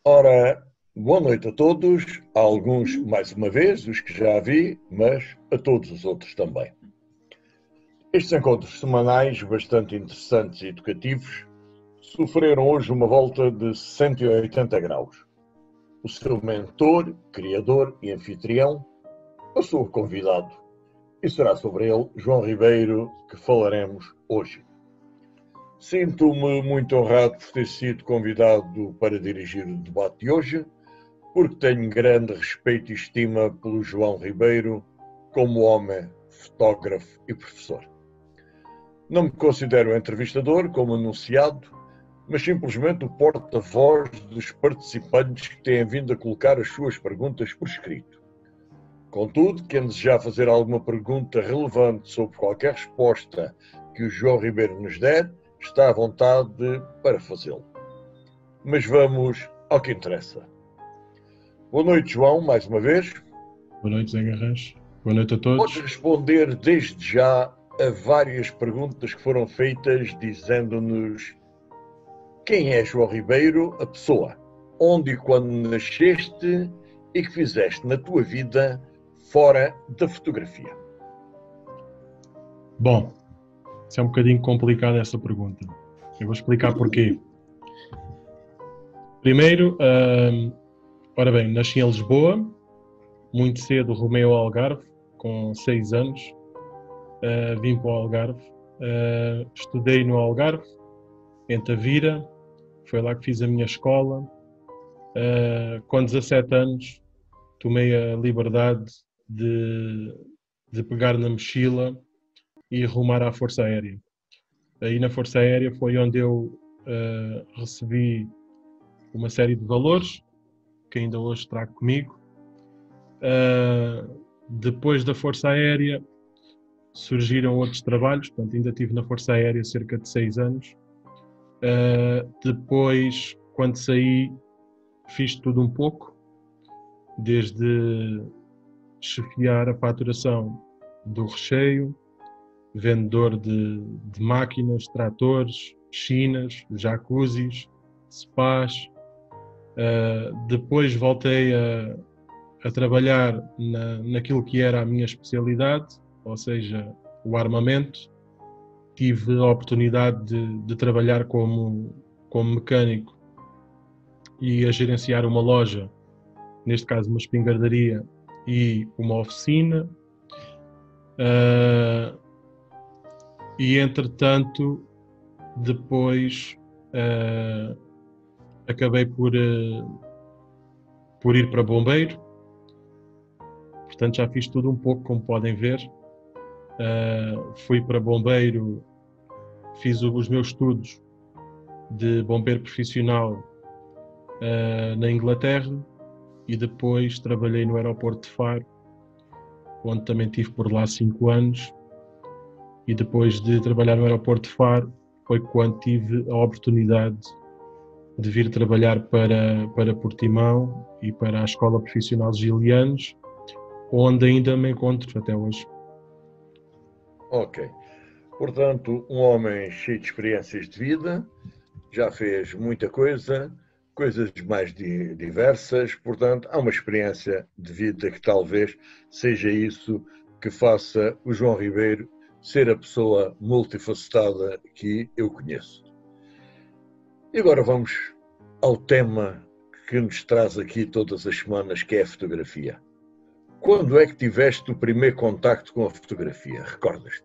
Ora, boa noite a todos, a alguns mais uma vez, os que já vi, mas a todos os outros também. Estes encontros semanais, bastante interessantes e educativos, sofreram hoje uma volta de 180 graus. O seu mentor, criador e anfitrião passou o convidado, e será sobre ele, João Ribeiro, que falaremos hoje. Sinto-me muito honrado por ter sido convidado para dirigir o debate de hoje, porque tenho grande respeito e estima pelo João Ribeiro como homem, fotógrafo e professor. Não me considero entrevistador, como anunciado, mas simplesmente o porta-voz dos participantes que têm vindo a colocar as suas perguntas por escrito. Contudo, quem desejar fazer alguma pergunta relevante sobre qualquer resposta que o João Ribeiro nos der, está à vontade para fazê-lo. Mas vamos ao que interessa. Boa noite, João, mais uma vez. Boa noite, Zé Garras. Boa noite a Podes todos. responder desde já a várias perguntas que foram feitas, dizendo-nos quem é João Ribeiro, a pessoa, onde e quando nasceste e que fizeste na tua vida fora da fotografia. Bom, isso é um bocadinho complicado essa pergunta. Eu vou explicar porquê. Primeiro, ora bem, nasci em Lisboa, muito cedo rumei ao Algarve, com 6 anos. Vim para o Algarve, estudei no Algarve, em Tavira, foi lá que fiz a minha escola. Com 17 anos, tomei a liberdade de pegar na mochila e rumar à Força Aérea. Aí na Força Aérea foi onde eu recebi uma série de valores que ainda hoje trago comigo. Depois da Força Aérea surgiram outros trabalhos, portanto ainda estive na Força Aérea cerca de 6 anos. Depois, quando saí, fiz tudo um pouco, desde chefiar a faturação do recheio, vendedor de máquinas, tratores, piscinas, jacuzzis, spas. Depois voltei a trabalhar naquilo que era a minha especialidade, ou seja, o armamento. Tive a oportunidade de trabalhar como mecânico e a gerenciar uma loja, neste caso uma espingardaria e uma oficina. E entretanto, depois acabei por ir para bombeiro. Portanto, já fiz tudo um pouco, como podem ver. Fui para bombeiro, fiz os meus estudos de bombeiro profissional na Inglaterra e depois trabalhei no aeroporto de Faro, onde também tive por lá 5 anos. E depois de trabalhar no aeroporto de Faro foi quando tive a oportunidade de vir trabalhar para Portimão e para a Escola Profissional de Gilianos, onde ainda me encontro até hoje. Ok. Portanto, um homem cheio de experiências de vida, já fez muita coisa, coisas mais diversas, portanto, há uma experiência de vida que talvez seja isso que faça o João Ribeiro ser a pessoa multifacetada que eu conheço. E agora vamos ao tema que nos traz aqui todas as semanas, que é a fotografia. Quando é que tiveste o primeiro contacto com a fotografia? Recordas-te?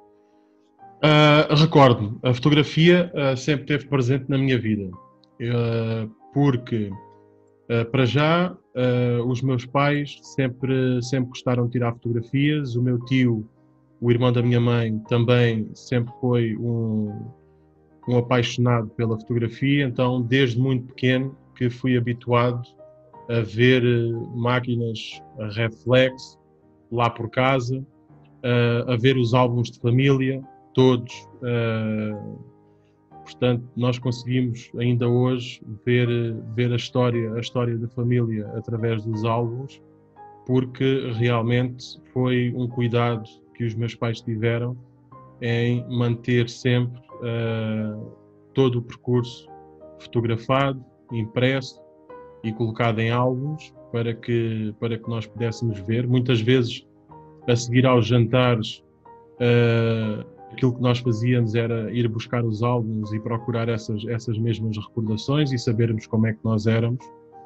Recordo-me, a fotografia sempre esteve presente na minha vida, porque para já os meus pais sempre gostaram de tirar fotografias. O meu tio, o irmão da minha mãe, também sempre foi um apaixonado pela fotografia, então desde muito pequeno que fui habituado a ver máquinas a reflex lá por casa, a ver os álbuns de família todos. Portanto, nós conseguimos ainda hoje ver a história da família através dos álbuns, porque realmente foi um cuidado que os meus pais tiveram em manter sempre todo o percurso fotografado, impresso, e colocado em álbuns para que nós pudéssemos ver. Muitas vezes, a seguir aos jantares, aquilo que nós fazíamos era ir buscar os álbuns e procurar essas mesmas recordações e sabermos como é que nós éramos.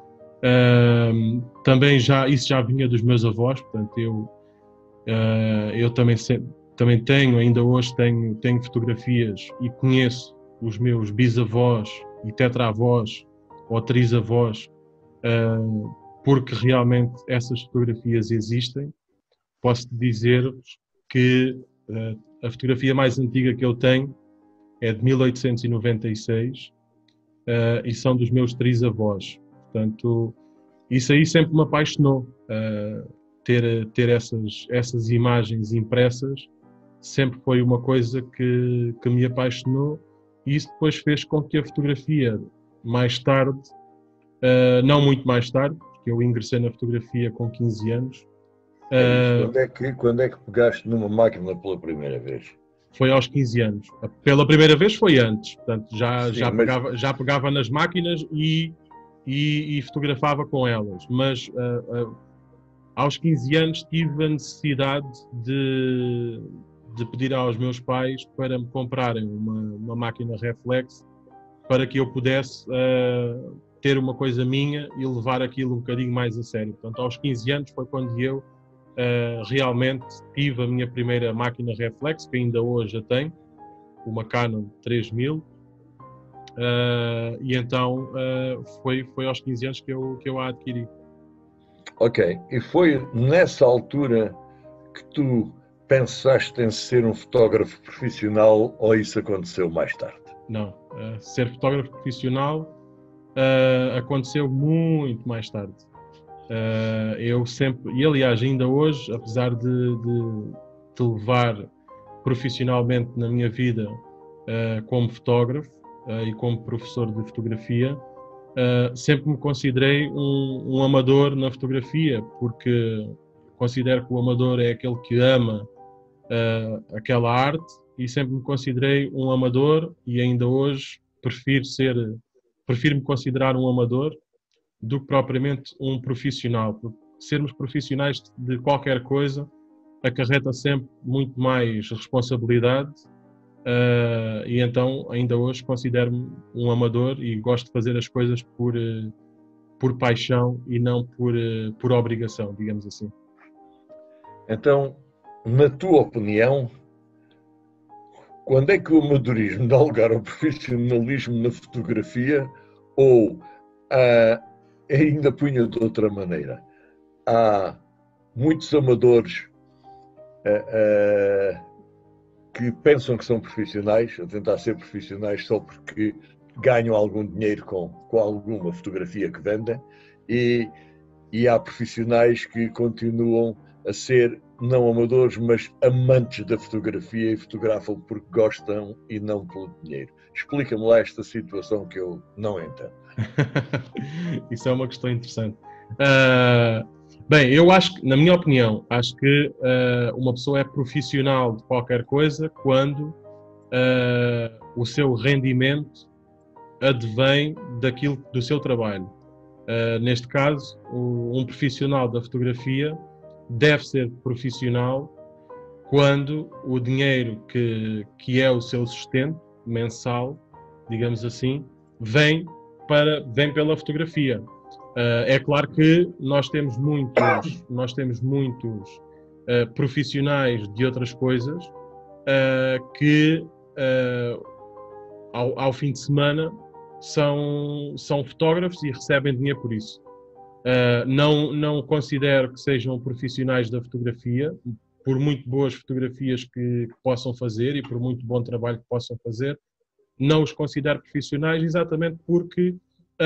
Também isso já vinha dos meus avós, portanto eu também tenho, ainda hoje tenho fotografias e conheço os meus bisavós e tetravós ou trisavós, porque realmente essas fotografias existem. Posso dizer-vos que a fotografia mais antiga que eu tenho é de 1896 e são dos meus trisavós. Portanto, isso aí sempre me apaixonou. Ter essas imagens impressas sempre foi uma coisa que me apaixonou, e isso depois fez com que a fotografia, mais tarde, não muito mais tarde, porque eu ingressei na fotografia com 15 anos. Quando é que pegaste numa máquina pela primeira vez? Foi aos 15 anos. Pela primeira vez foi antes, portanto Sim, já pegava nas máquinas e fotografava com elas, mas aos 15 anos tive a necessidade de pedir aos meus pais para me comprarem uma máquina reflex para que eu pudesse ter uma coisa minha e levar aquilo um bocadinho mais a sério. Portanto, aos 15 anos foi quando eu realmente tive a minha primeira máquina reflex, que ainda hoje a tenho, uma Canon 3000, e então foi aos 15 anos que eu a adquiri. Ok, e foi nessa altura que tu pensaste em ser um fotógrafo profissional, ou isso aconteceu mais tarde? Não, ser fotógrafo profissional aconteceu muito mais tarde. Eu sempre, e aliás ainda hoje, apesar de levar profissionalmente na minha vida como fotógrafo e como professor de fotografia, sempre me considerei um amador na fotografia, porque considero que o amador é aquele que ama aquela arte, e sempre me considerei um amador, e ainda hoje prefiro me considerar um amador do que propriamente um profissional, porque sermos profissionais de qualquer coisa acarreta sempre muito mais responsabilidade, e então ainda hoje considero-me um amador e gosto de fazer as coisas por paixão e não por obrigação, digamos assim. Então, na tua opinião, quando é que o amadorismo dá lugar ao profissionalismo na fotografia, ou ainda punha de outra maneira? Há muitos amadores que pensam que são profissionais, a tentar ser profissionais só porque ganham algum dinheiro com alguma fotografia que vendem, e há profissionais que continuam a ser não amadores, mas amantes da fotografia e fotografam porque gostam e não pelo dinheiro. Explica-me lá esta situação que eu não entendo. Isso é uma questão interessante. Bem, eu acho que, na minha opinião, acho que uma pessoa é profissional de qualquer coisa quando o seu rendimento advém do seu trabalho. Neste caso, um profissional da fotografia deve ser profissional quando o dinheiro que é o seu sustento mensal, digamos assim, vem pela fotografia. É claro que nós temos muitos profissionais de outras coisas que ao fim de semana são fotógrafos e recebem dinheiro por isso. Não considero que sejam profissionais da fotografia, por muito boas fotografias que possam fazer e por muito bom trabalho que possam fazer. Não os considero profissionais exatamente porque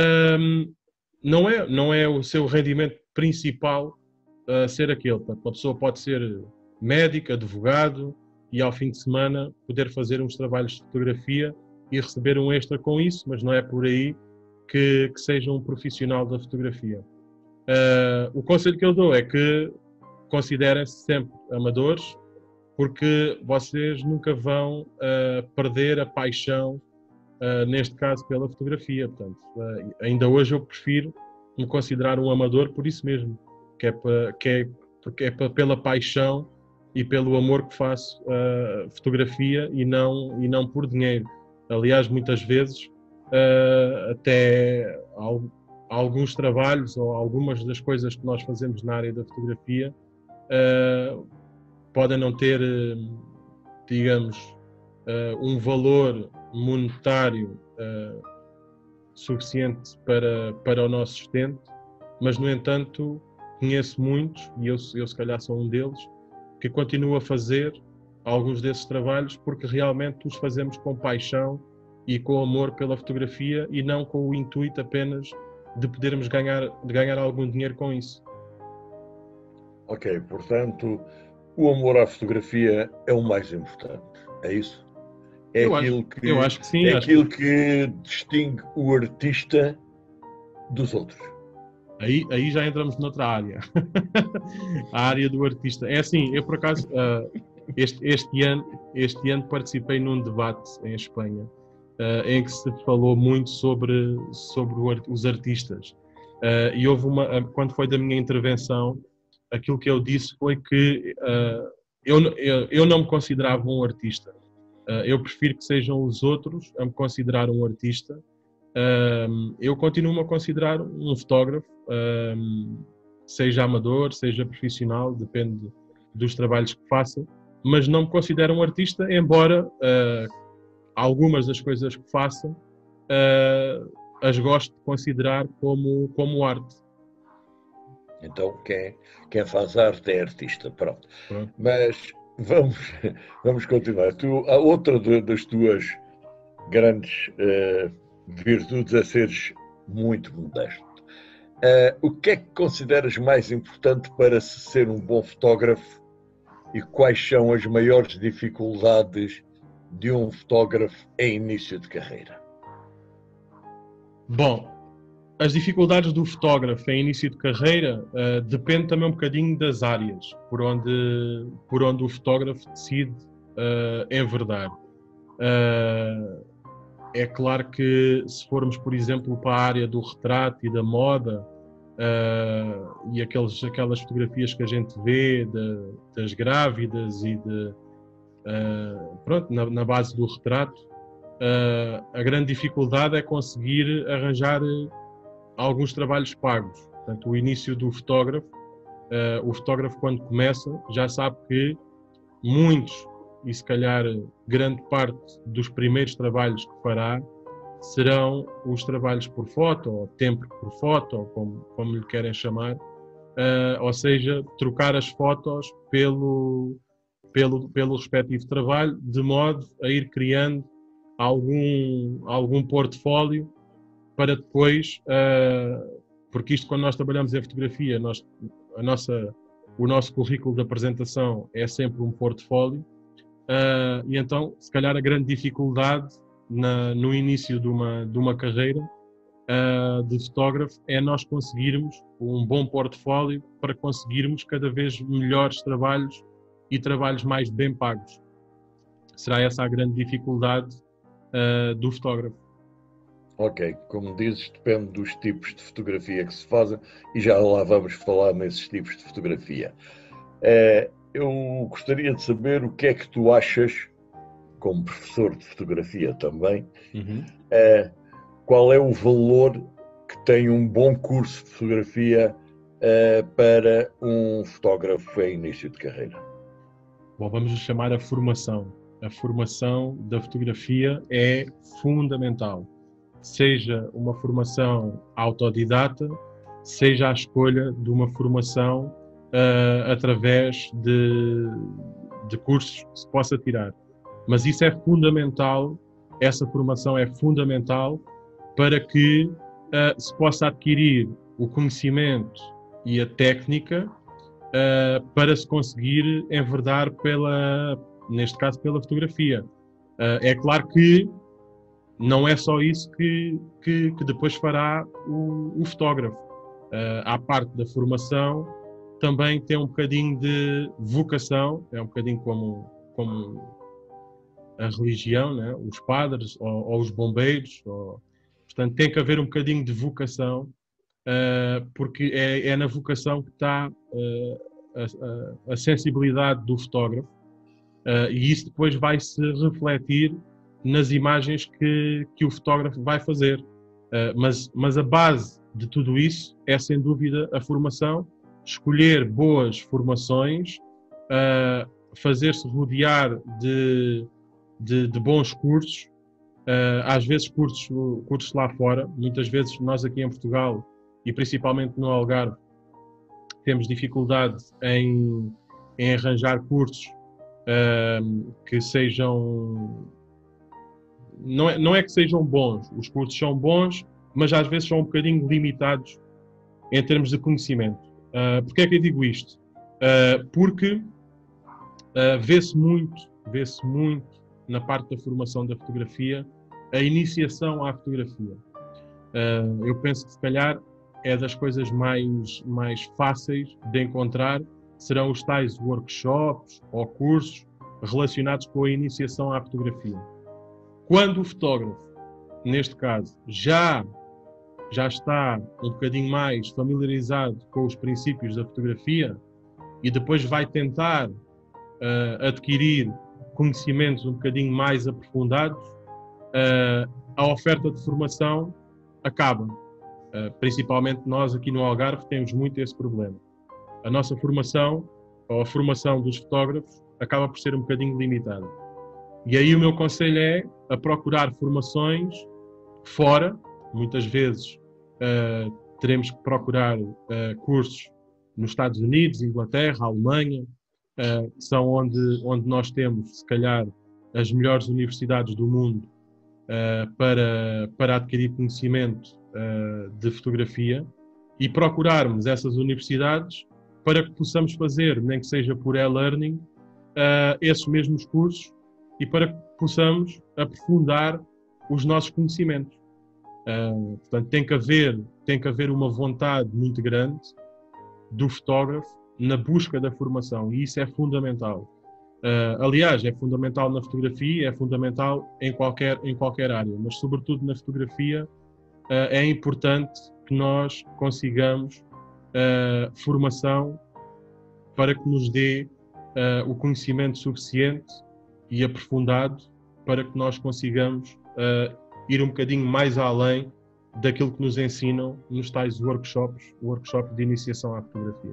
não é o seu rendimento principal ser aquele. Portanto, uma pessoa pode ser médico, advogado e ao fim de semana poder fazer uns trabalhos de fotografia e receber um extra com isso, mas não é por aí que seja um profissional da fotografia. O conselho que eu dou é que considerem-se sempre amadores, porque vocês nunca vão perder a paixão, neste caso pela fotografia. Portanto, ainda hoje eu prefiro me considerar um amador por isso mesmo, porque pela paixão e pelo amor que faço a fotografia e não por dinheiro. Aliás, muitas vezes até alguns trabalhos ou algumas das coisas que nós fazemos na área da fotografia podem não ter, digamos, um valor monetário suficiente para o nosso sustento, mas, no entanto, conheço muitos, e eu se calhar sou um deles, que continuo a fazer alguns desses trabalhos porque realmente os fazemos com paixão e com amor pela fotografia e não com o intuito apenas de podermos ganhar algum dinheiro com isso. Ok, portanto, o amor à fotografia é o mais importante, é isso? Eu acho que sim. É aquilo que distingue o artista dos outros. Aí já entramos noutra área. A área do artista. É assim, eu por acaso, este ano participei num debate em Espanha, em que se falou muito sobre os artistas. E houve quando foi da minha intervenção, aquilo que eu disse foi que eu não me considerava um artista. Eu prefiro que sejam os outros a me considerar um artista. Eu continuo-me a considerar um fotógrafo, seja amador, seja profissional, depende dos trabalhos que faça, mas não me considero um artista, embora algumas das coisas que faça as gosto de considerar como arte. Então, quem faz arte é artista, pronto. Mas vamos continuar. A outra das tuas grandes virtudes é seres muito modesto. O que é que consideras mais importante para se ser um bom fotógrafo e quais são as maiores dificuldades de um fotógrafo em início de carreira? Bom, as dificuldades do fotógrafo em início de carreira depende também um bocadinho das áreas por onde o fotógrafo decide enverdar. É claro que se formos, por exemplo, para a área do retrato e da moda e aquelas fotografias que a gente vê das grávidas e pronto, na base do retrato, a grande dificuldade é conseguir arranjar alguns trabalhos pagos. Portanto, o início do fotógrafo, o fotógrafo quando começa já sabe que muitos, e se calhar grande parte dos primeiros trabalhos que fará serão os trabalhos por foto, ou tempo por foto, ou como lhe querem chamar, ou seja, trocar as fotos pelo respectivo trabalho, de modo a ir criando algum portfólio para depois, porque isto quando nós trabalhamos em fotografia, o nosso currículo de apresentação é sempre um portfólio, e então se calhar a grande dificuldade no início de uma carreira de fotógrafo é nós conseguirmos um bom portfólio para conseguirmos cada vez melhores trabalhos e trabalhos mais bem pagos. Será essa a grande dificuldade do fotógrafo. Ok, como dizes, depende dos tipos de fotografia que se fazem e já lá vamos falar nesses tipos de fotografia. Eu gostaria de saber o que é que tu achas, como professor de fotografia também, qual é o valor que tem um bom curso de fotografia para um fotógrafo em início de carreira? Bom, vamos chamar a formação. A formação da fotografia é fundamental. Seja uma formação autodidata, seja a escolha de uma formação através de cursos que se possa tirar. Mas isso é fundamental, essa formação é fundamental para que se possa adquirir o conhecimento e a técnica para se conseguir enverdar neste caso pela fotografia. É claro que não é só isso que depois fará o fotógrafo. À parte da formação, também tem um bocadinho de vocação, é um bocadinho como a religião, né? Os padres ou os bombeiros. Portanto, tem que haver um bocadinho de vocação porque é na vocação que está a sensibilidade do fotógrafo, e isso depois vai se refletir nas imagens que o fotógrafo vai fazer. Mas a base de tudo isso é, sem dúvida, a formação, escolher boas formações, fazer-se rodear de bons cursos, às vezes cursos lá fora. Muitas vezes nós aqui em Portugal, e principalmente no Algarve, temos dificuldade em arranjar cursos que sejam... Não é que sejam bons, os cursos são bons, mas às vezes são um bocadinho limitados em termos de conhecimento. Porquê é que eu digo isto? Porque vê-se muito na parte da formação da fotografia a iniciação à fotografia. Eu penso que se calhar é das coisas mais fáceis de encontrar, serão os tais workshops ou cursos relacionados com a iniciação à fotografia. Quando o fotógrafo, neste caso, já está um bocadinho mais familiarizado com os princípios da fotografia e depois vai tentar adquirir conhecimentos um bocadinho mais aprofundados, a oferta de formação acaba. Principalmente nós aqui no Algarve temos muito esse problema. A nossa formação, ou a formação dos fotógrafos, acaba por ser um bocadinho limitada. E aí o meu conselho é a procurar formações fora. Muitas vezes teremos que procurar cursos nos Estados Unidos, Inglaterra, Alemanha, que são onde nós temos, se calhar, as melhores universidades do mundo para adquirir conhecimento de fotografia, e procurarmos essas universidades para que possamos fazer, nem que seja por e-learning, esses mesmos cursos, e para que possamos aprofundar os nossos conhecimentos. Portanto, tem que haver uma vontade muito grande do fotógrafo na busca da formação, e isso é fundamental. Aliás, é fundamental na fotografia, é fundamental em qualquer área, mas sobretudo na fotografia é importante que nós consigamos formação para que nos dê o conhecimento suficiente e aprofundado para que nós consigamos ir um bocadinho mais além daquilo que nos ensinam nos tais workshops de iniciação à fotografia.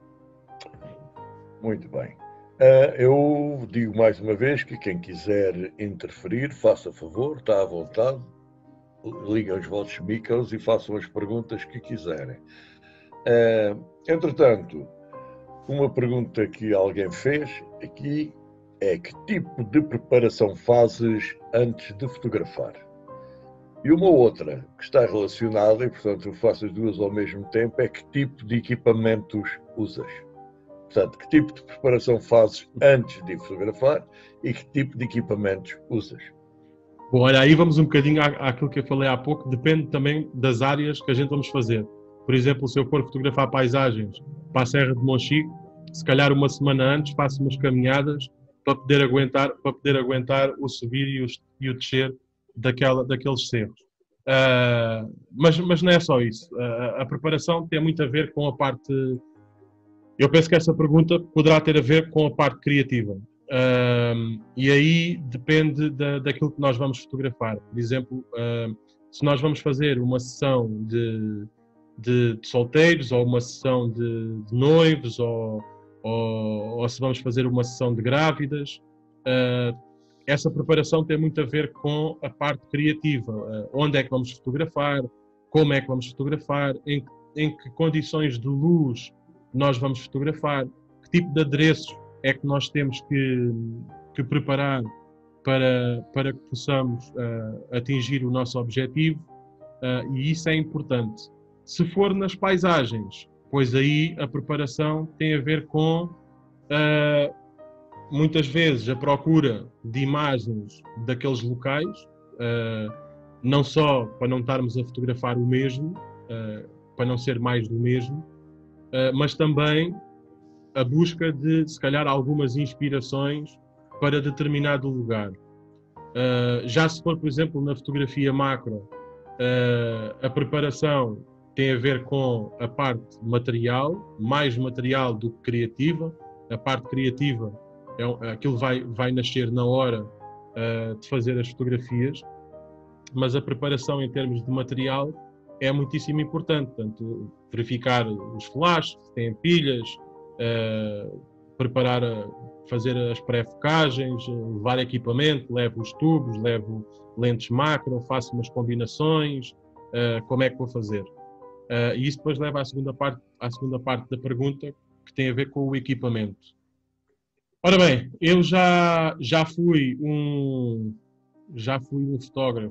Muito bem. Eu digo mais uma vez que quem quiser interferir, faça favor, está à vontade, liguem os vossos micros e façam as perguntas que quiserem. Entretanto, uma pergunta que alguém fez aqui é: que tipo de preparação fazes antes de fotografar? E uma outra que está relacionada, e portanto eu faço as duas ao mesmo tempo, é: que tipo de equipamentos usas? Portanto, que tipo de preparação fazes antes de fotografar e que tipo de equipamentos usas? Bom, olha, aí vamos um bocadinho àquilo que eu falei há pouco, depende também das áreas que a gente vamos fazer. Por exemplo, se eu for fotografar paisagens para a Serra de Monchique, se calhar uma semana antes faço umas caminhadas para poder aguentar o subir e o descer daqueles cerros. Mas não é só isso. A preparação tem muito a ver com a parte... Eu penso que essa pergunta poderá ter a ver com a parte criativa. E aí depende daquilo que nós vamos fotografar. Por exemplo, se nós vamos fazer uma sessão de solteiros, ou uma sessão de noivos, ou se vamos fazer uma sessão de grávidas, essa preparação tem muito a ver com a parte criativa. Onde é que vamos fotografar, como é que vamos fotografar, em que condições de luz nós vamos fotografar, que tipo de adereços é que nós temos que preparar para que possamos atingir o nosso objetivo, e isso é importante. Se for nas paisagens, pois aí a preparação tem a ver com muitas vezes a procura de imagens daqueles locais, não só para não estarmos a fotografar o mesmo, para não ser mais do mesmo, mas também a busca de, se calhar, algumas inspirações para determinado lugar. Já se for, por exemplo, na fotografia macro, a preparação tem a ver com a parte material, mais material do que criativa. A parte criativa, aquilo vai nascer na hora de fazer as fotografias, mas a preparação em termos de material é muitíssimo importante. Portanto, verificar os flashes, se têm pilhas, preparar, fazer as pré-focagens, levar equipamento, levo os tubos, levo lentes macro, faço umas combinações, como é que vou fazer? E isso depois leva à segunda parte da pergunta, que tem a ver com o equipamento. Ora bem, eu já fui um fotógrafo,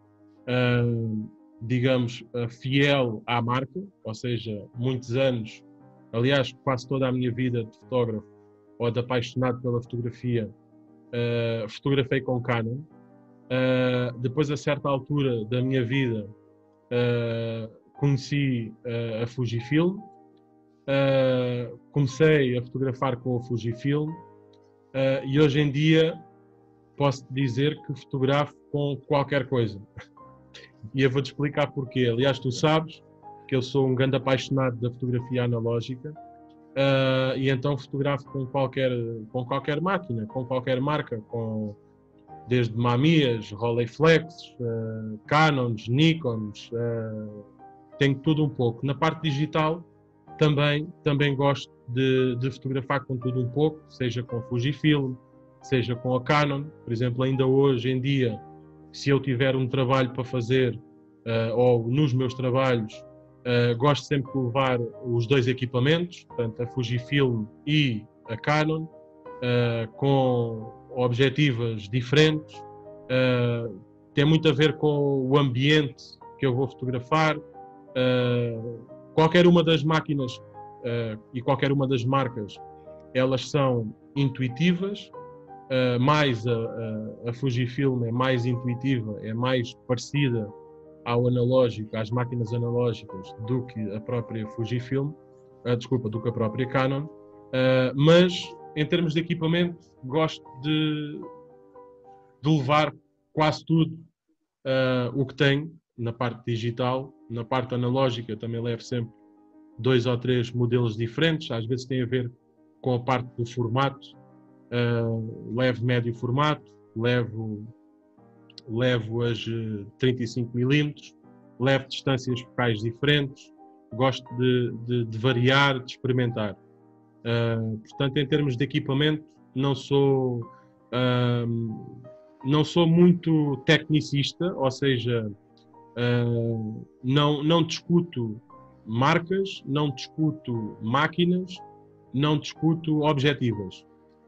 digamos, fiel à marca, ou seja, muitos anos, aliás, quase toda a minha vida de fotógrafo ou de apaixonado pela fotografia, fotografei com Canon. Depois, a certa altura da minha vida, conheci a Fujifilm, comecei a fotografar com a Fujifilm, e hoje em dia posso dizer que fotografo com qualquer coisa. E eu vou-te explicar porquê. Aliás, tu sabes que eu sou um grande apaixonado da fotografia analógica, e então fotografo com qualquer máquina, com qualquer marca, desde Mamias, Rolleiflex, Canons, Nikons, tenho tudo um pouco. Na parte digital também gosto de fotografar com tudo um pouco, seja com Fujifilm, seja com a Canon. Por exemplo, ainda hoje em dia, se eu tiver um trabalho para fazer, ou nos meus trabalhos, gosto sempre de levar os dois equipamentos, portanto a Fujifilm e a Canon, com objetivas diferentes. Tem muito a ver com o ambiente que eu vou fotografar. Qualquer uma das máquinas e qualquer uma das marcas, elas são intuitivas. Mais a Fujifilm é mais intuitiva, é mais parecida ao analógico, às máquinas analógicas, do que a própria Fujifilm, do que a própria Canon. Mas em termos de equipamento, gosto de levar quase tudo o que tenho na parte digital. Na parte analógica também levo sempre 2 ou 3 modelos diferentes, às vezes tem a ver com a parte do formato. Levo médio formato, levo as 35mm, levo distâncias focais diferentes, gosto de variar, de experimentar. Portanto, em termos de equipamento, não sou muito tecnicista, ou seja, não discuto marcas, não discuto máquinas, não discuto objetivas.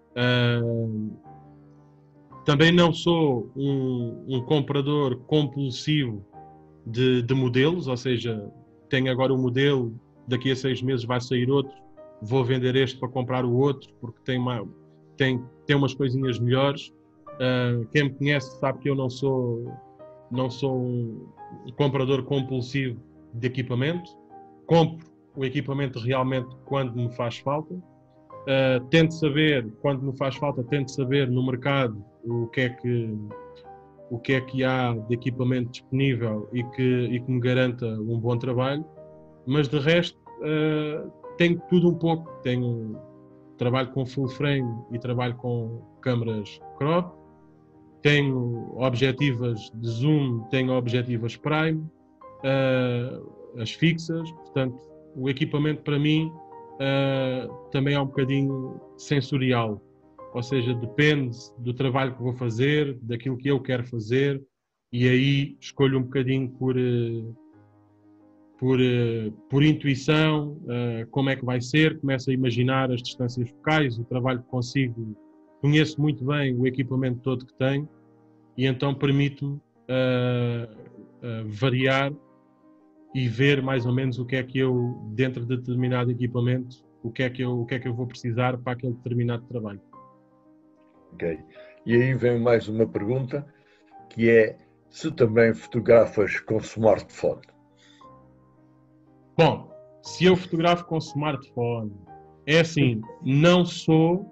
Também não sou um comprador compulsivo de modelos, ou seja, tenho agora um modelo, daqui a 6 meses vai sair outro, vou vender este para comprar o outro, porque tem umas coisinhas melhores. Quem me conhece sabe que eu não sou um comprador compulsivo de equipamento. Compro o equipamento realmente quando me faz falta. Tento saber, quando me faz falta, tento saber no mercado o que é que há de equipamento disponível e que me garanta um bom trabalho, mas de resto tenho tudo um pouco. Trabalho com full frame e trabalho com câmaras crop, tenho objetivas de zoom, tenho objetivas prime, as fixas. Portanto, o equipamento para mim também é um bocadinho sensorial, ou seja, depende do trabalho que vou fazer, daquilo que eu quero fazer, e aí escolho um bocadinho por intuição como é que vai ser, começo a imaginar as distâncias focais, o trabalho que consigo, conheço muito bem o equipamento todo que tenho, e então permite-me variar e ver mais ou menos o que é que eu, dentro de determinado equipamento, o que é que eu vou precisar para aquele determinado trabalho. Ok. E aí vem mais uma pergunta, que é se também fotografas com smartphone. Bom, se eu fotografo com smartphone, é assim, não sou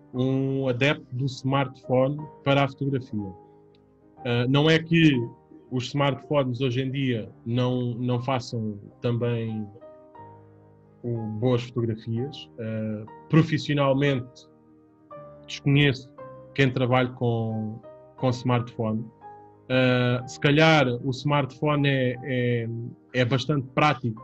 um adepto do smartphone para a fotografia. Não é que os smartphones hoje em dia não façam também boas fotografias. Profissionalmente, desconheço quem trabalha com smartphone. Se calhar o smartphone é bastante prático,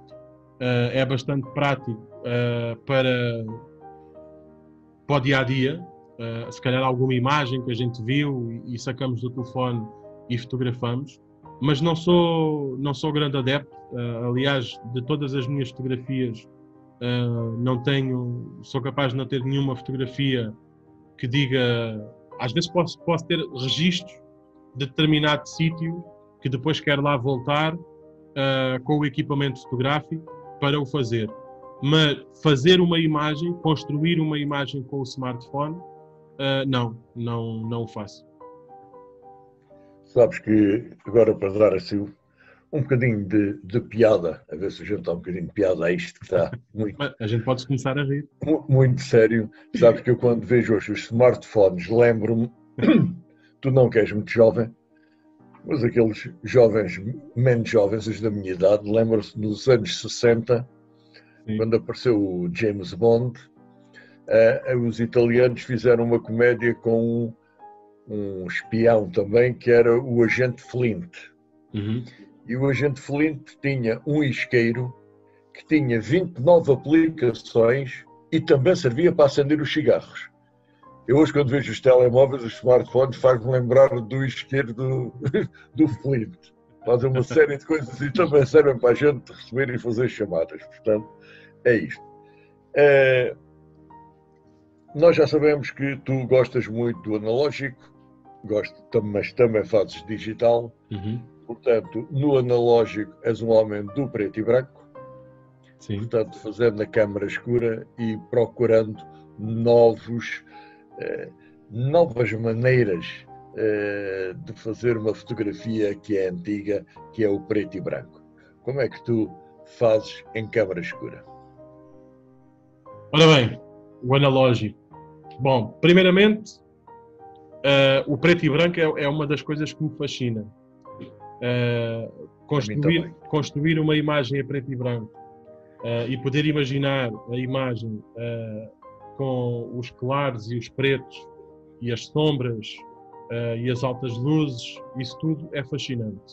para o dia a dia. Se calhar alguma imagem que a gente viu e sacamos do telefone e fotografamos, mas não sou grande adepto. Aliás, de todas as minhas fotografias, sou capaz de não ter nenhuma fotografia que diga. Às vezes posso ter registros de determinado sítio que depois quero lá voltar com o equipamento fotográfico para o fazer. Mas fazer uma imagem, construir uma imagem com o smartphone, não o faço. Sabes que, agora para dar assim um bocadinho de piada, a ver se a gente dá um bocadinho de piada a isto que está muito... A gente pode começar a rir. Muito sério. Sabes que eu quando vejo hoje os smartphones lembro-me, tu não que és muito jovem, mas aqueles jovens, menos jovens, os da minha idade, lembram-se nos anos 60, sim, quando apareceu o James Bond, os italianos fizeram uma comédia com um espião também, que era o Agente Flint. Uhum. E o Agente Flint tinha um isqueiro que tinha 29 aplicações e também servia para acender os cigarros. Eu hoje, quando vejo os telemóveis, os smartphones, faz-me lembrar do isqueiro do Flint. Fazem uma série de coisas e também servem para a gente receber e fazer chamadas. Portanto, é isto. Nós já sabemos que tu gostas muito do analógico, mas também fazes digital. Uhum. Portanto, no analógico és um homem do preto e branco. Sim. Portanto, fazendo na câmara escura e procurando novas maneiras de fazer uma fotografia que é antiga, que é o preto e branco. Como é que tu fazes em câmara escura? Ora bem, o analógico. Bom, primeiramente, o preto e branco é uma das coisas que me fascina. Construir uma imagem a preto e branco e poder imaginar a imagem com os claros e os pretos e as sombras e as altas luzes, isso tudo é fascinante.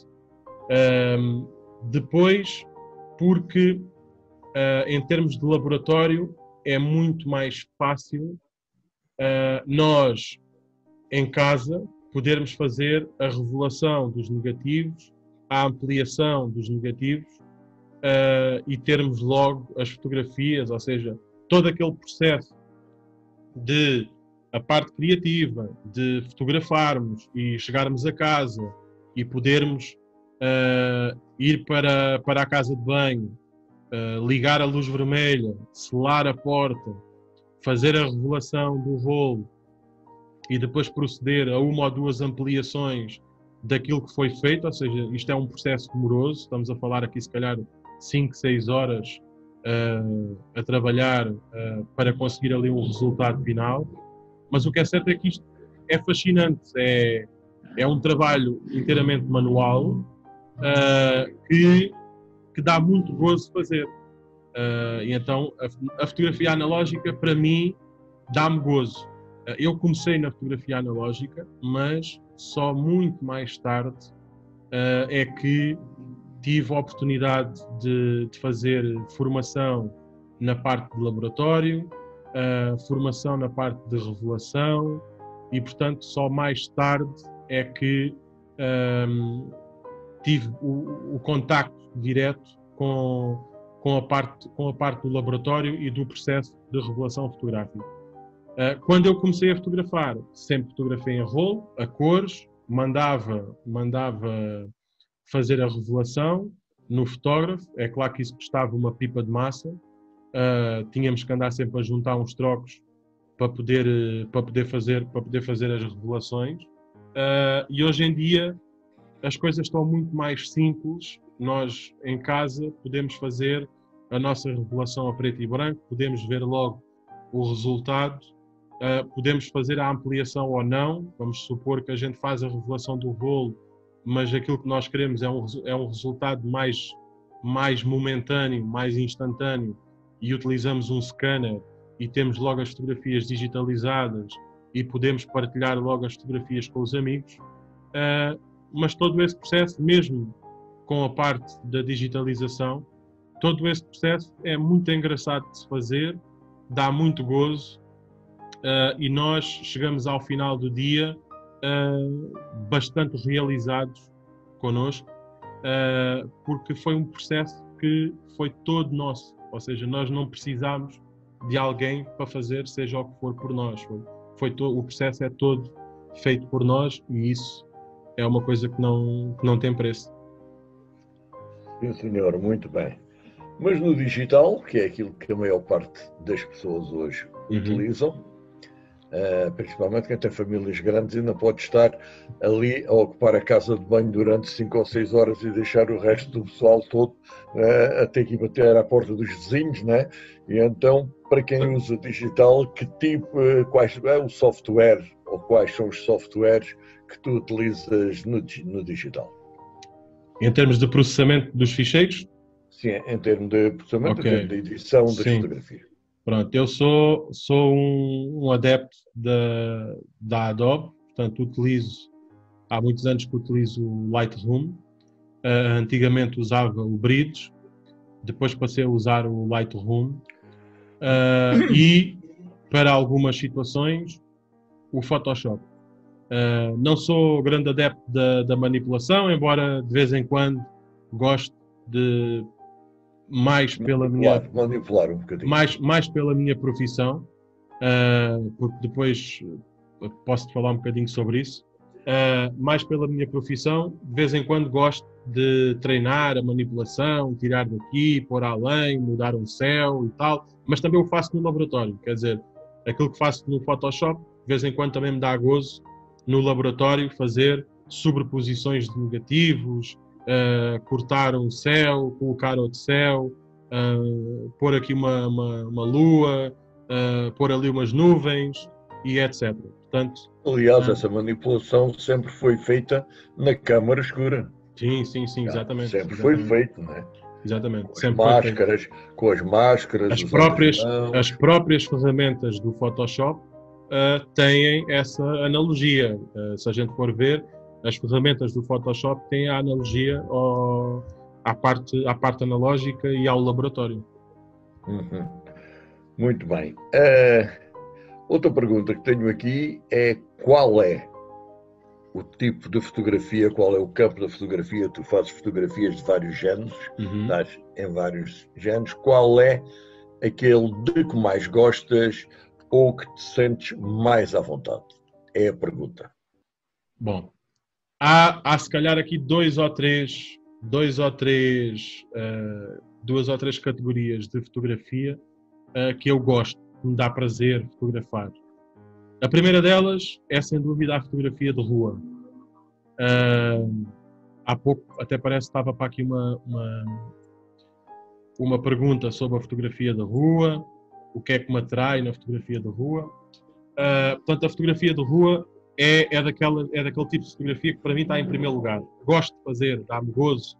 Depois, porque em termos de laboratório é muito mais fácil nós, em casa, podermos fazer a revelação dos negativos, a ampliação dos negativos e termos logo as fotografias, ou seja, todo aquele processo de a parte criativa, de fotografarmos e chegarmos a casa e podermos ir para a casa de banho, ligar a luz vermelha, selar a porta, fazer a revelação do rolo e depois proceder a uma ou duas ampliações daquilo que foi feito, ou seja, isto é um processo demoroso, estamos a falar aqui se calhar 5, 6 horas a trabalhar para conseguir ali um resultado final, mas o que é certo é que isto é fascinante, é um trabalho inteiramente manual que dá muito gozo fazer. E então a fotografia analógica para mim dá-me gozo. Eu comecei na fotografia analógica, mas só muito mais tarde é que tive a oportunidade de fazer formação na parte de laboratório, formação na parte de revelação e, portanto, só mais tarde é que tive o contacto direto com a parte do laboratório e do processo de revelação fotográfica. Quando eu comecei a fotografar, sempre fotografei em rolo, a cores, mandava fazer a revelação no fotógrafo. É claro que isso custava uma pipa de massa, tínhamos que andar sempre a juntar uns trocos para poder fazer as revelações. E hoje em dia as coisas estão muito mais simples. Nós em casa podemos fazer a nossa revelação a preto e branco, podemos ver logo o resultado. Podemos fazer a ampliação ou não. Vamos supor que a gente faz a revelação do rolo, mas aquilo que nós queremos é um resultado mais momentâneo, mais instantâneo, e utilizamos um scanner e temos logo as fotografias digitalizadas e podemos partilhar logo as fotografias com os amigos. Mas todo esse processo, mesmo com a parte da digitalização, todo esse processo é muito engraçado de se fazer, dá muito gozo, e nós chegamos ao final do dia bastante realizados connosco, porque foi um processo que foi todo nosso, ou seja, nós não precisámos de alguém para fazer seja o que for por nós. O processo é todo feito por nós, e isso é uma coisa que não tem preço. Sim, senhor, muito bem. Mas no digital, que é aquilo que a maior parte das pessoas hoje utilizam, principalmente quem tem famílias grandes, ainda pode estar ali a ocupar a casa de banho durante 5 ou 6 horas e deixar o resto do pessoal todo a ter que bater à porta dos vizinhos, né? E então, para quem usa digital, que tipo, quais é o software, ou quais são os softwares que tu utilizas no digital? Em termos de processamento dos ficheiros? Sim, em termos de processamento, okay. Em termos de edição das fotografias. Pronto, eu sou um adepto da Adobe, portanto há muitos anos que utilizo o Lightroom. Antigamente usava o Bridge, depois passei a usar o Lightroom, e para algumas situações o Photoshop. Não sou grande adepto da manipulação, embora de vez em quando goste de manipular um bocadinho. Mais pela minha profissão, porque depois posso-te falar um bocadinho sobre isso. Mais pela minha profissão, de vez em quando gosto de treinar a manipulação, tirar daqui, pôr além, mudar um céu e tal, mas também o faço no laboratório. Quer dizer, aquilo que faço no Photoshop, de vez em quando também me dá gozo no laboratório fazer sobreposições de negativos, cortar um céu, colocar outro céu, pôr aqui uma lua, pôr ali umas nuvens e etc. Portanto, aliás, essa manipulação sempre foi feita na câmara escura. Sim, exatamente. Sempre foi feito, não é? Exatamente. Com as máscaras. As próprias ferramentas do Photoshop têm essa analogia. Se a gente for ver, as ferramentas do Photoshop têm a analogia à parte analógica e ao laboratório. Muito bem. Outra pergunta que tenho aqui é: qual é o tipo de fotografia, qual é o campo da fotografia? Tu fazes fotografias de vários géneros, estás em vários géneros. Qual é aquele de que mais gostas ou que te sentes mais à vontade? É a pergunta. Bom, há se calhar aqui duas ou três categorias de fotografia que eu gosto, que me dá prazer fotografar. A primeira delas é, sem dúvida, a fotografia de rua. Há pouco, até parece que estava para aqui uma pergunta sobre a fotografia da rua, o que é que me atrai na fotografia da rua. Portanto, a fotografia de rua é daquele tipo de fotografia que para mim está em primeiro lugar. Gosto de fazer, dá-me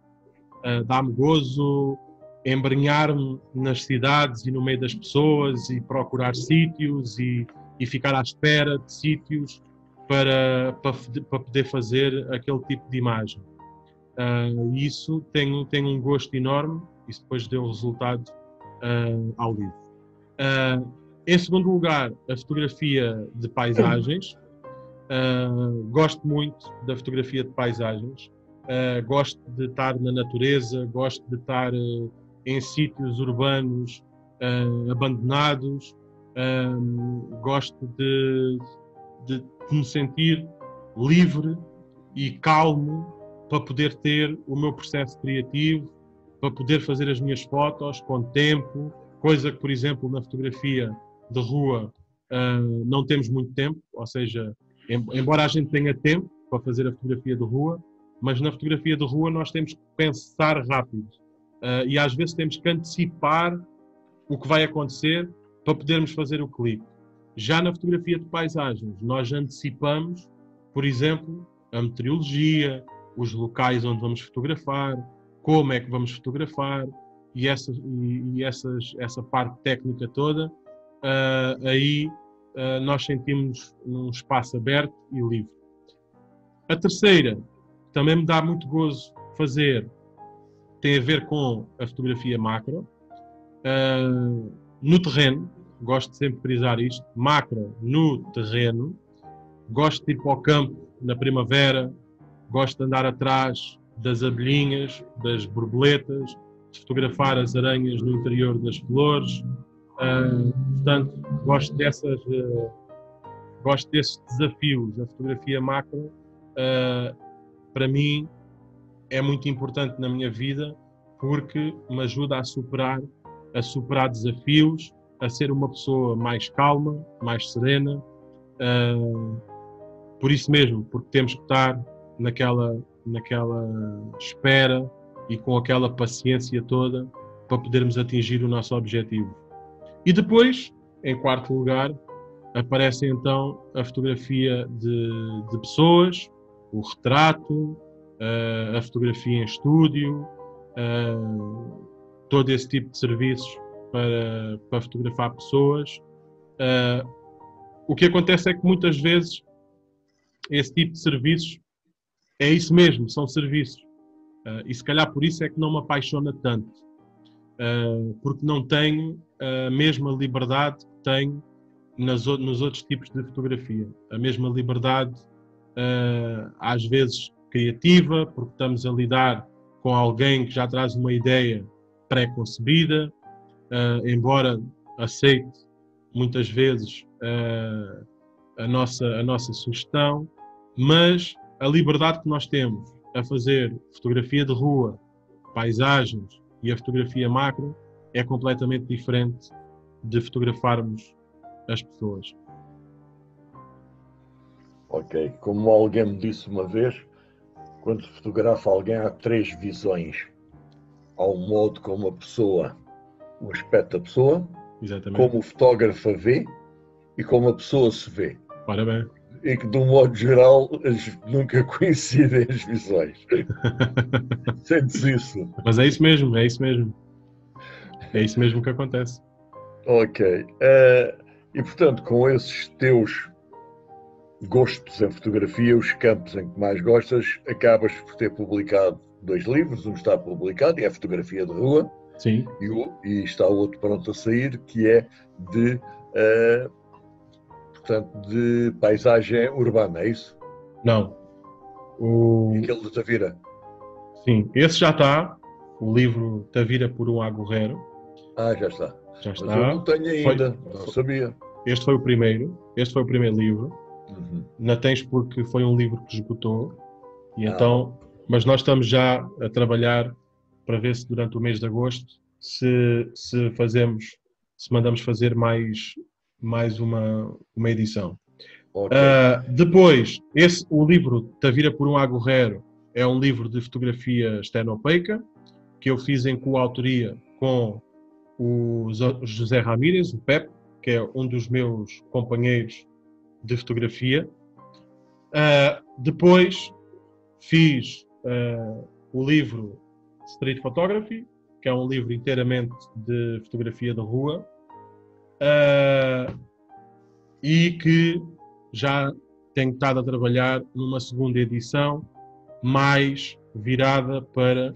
gozo embrenhar-me nas cidades e no meio das pessoas e procurar sítios e ficar à espera de sítios para poder fazer aquele tipo de imagem. Isso tem um gosto enorme, isso depois deu resultado ao livro. Em segundo lugar, a fotografia de paisagens. Gosto muito da fotografia de paisagens. Gosto de estar na natureza, gosto de estar em sítios urbanos abandonados. Gosto de me sentir livre e calmo para poder ter o meu processo criativo, para poder fazer as minhas fotos com tempo, coisa que, por exemplo, na fotografia de rua não temos muito tempo, ou seja, embora a gente tenha tempo para fazer a fotografia de rua, mas na fotografia de rua nós temos que pensar rápido e às vezes temos que antecipar o que vai acontecer para podermos fazer o clipe. Já na fotografia de paisagens, nós antecipamos, por exemplo, a meteorologia, os locais onde vamos fotografar, como é que vamos fotografar e essa parte técnica toda, aí nós sentimos num espaço aberto e livre. A terceira, também me dá muito gozo fazer, tem a ver com a fotografia macro. No terreno, gosto de sempre frisar isto, macro no terreno, gosto de ir para o campo na primavera, gosto de andar atrás das abelhinhas, das borboletas, de fotografar as aranhas no interior das flores, portanto, gosto desses desafios. A fotografia macro, para mim, é muito importante na minha vida porque me ajuda a superar desafios, a ser uma pessoa mais calma, mais serena, por isso mesmo, porque temos que estar naquela espera e com aquela paciência toda para podermos atingir o nosso objetivo. E depois, em quarto lugar, aparece então a fotografia de pessoas, o retrato, a fotografia em estúdio, todo esse tipo de serviços para fotografar pessoas. O que acontece é que muitas vezes esse tipo de serviços é isso mesmo, são serviços. E se calhar por isso é que não me apaixona tanto. Porque não tenho a mesma liberdade que tenho nos outros tipos de fotografia. A mesma liberdade, às vezes criativa, porque estamos a lidar com alguém que já traz uma ideia pré-concebida, embora aceite muitas vezes a nossa sugestão, mas a liberdade que nós temos a fazer fotografia de rua, paisagens e a fotografia macro é completamente diferente de fotografarmos as pessoas. Ok, como alguém me disse uma vez, quando se fotografa alguém há 3 visões. Há um modo como a pessoa, o aspecto da pessoa, exatamente, como o fotógrafo a vê e como a pessoa se vê. Ora bem. E que, de um modo geral, nunca coincidem as visões. Sentes isso? Mas é isso mesmo, é isso mesmo. É isso mesmo que acontece. Ok. E, portanto, com esses teus gostos em fotografia, os campos em que mais gostas, acabas por ter publicado 2 livros. Um está publicado, e é a fotografia de rua. Sim. E está o outro pronto a sair, que é de paisagem urbana, é isso? Não. Aquele de Tavira? Sim, esse já está. O livro Tavira por um Agorreiro. Já está. Já está. Mas eu não tenho ainda, não sabia. Este foi o primeiro livro. Uhum. Não tens porque foi um livro que esgotou. E então, mas nós estamos já a trabalhar para ver se durante o mês de agosto se mandamos fazer mais uma edição. Okay. Depois, o livro Tavira por um Agorreiro é um livro de fotografia externo-opeica que eu fiz em coautoria com o José Ramírez, o Pepe, que é um dos meus companheiros de fotografia. Depois fiz o livro Street Photography, que é um livro inteiramente de fotografia de rua, e que já tenho estado a trabalhar numa segunda edição mais virada para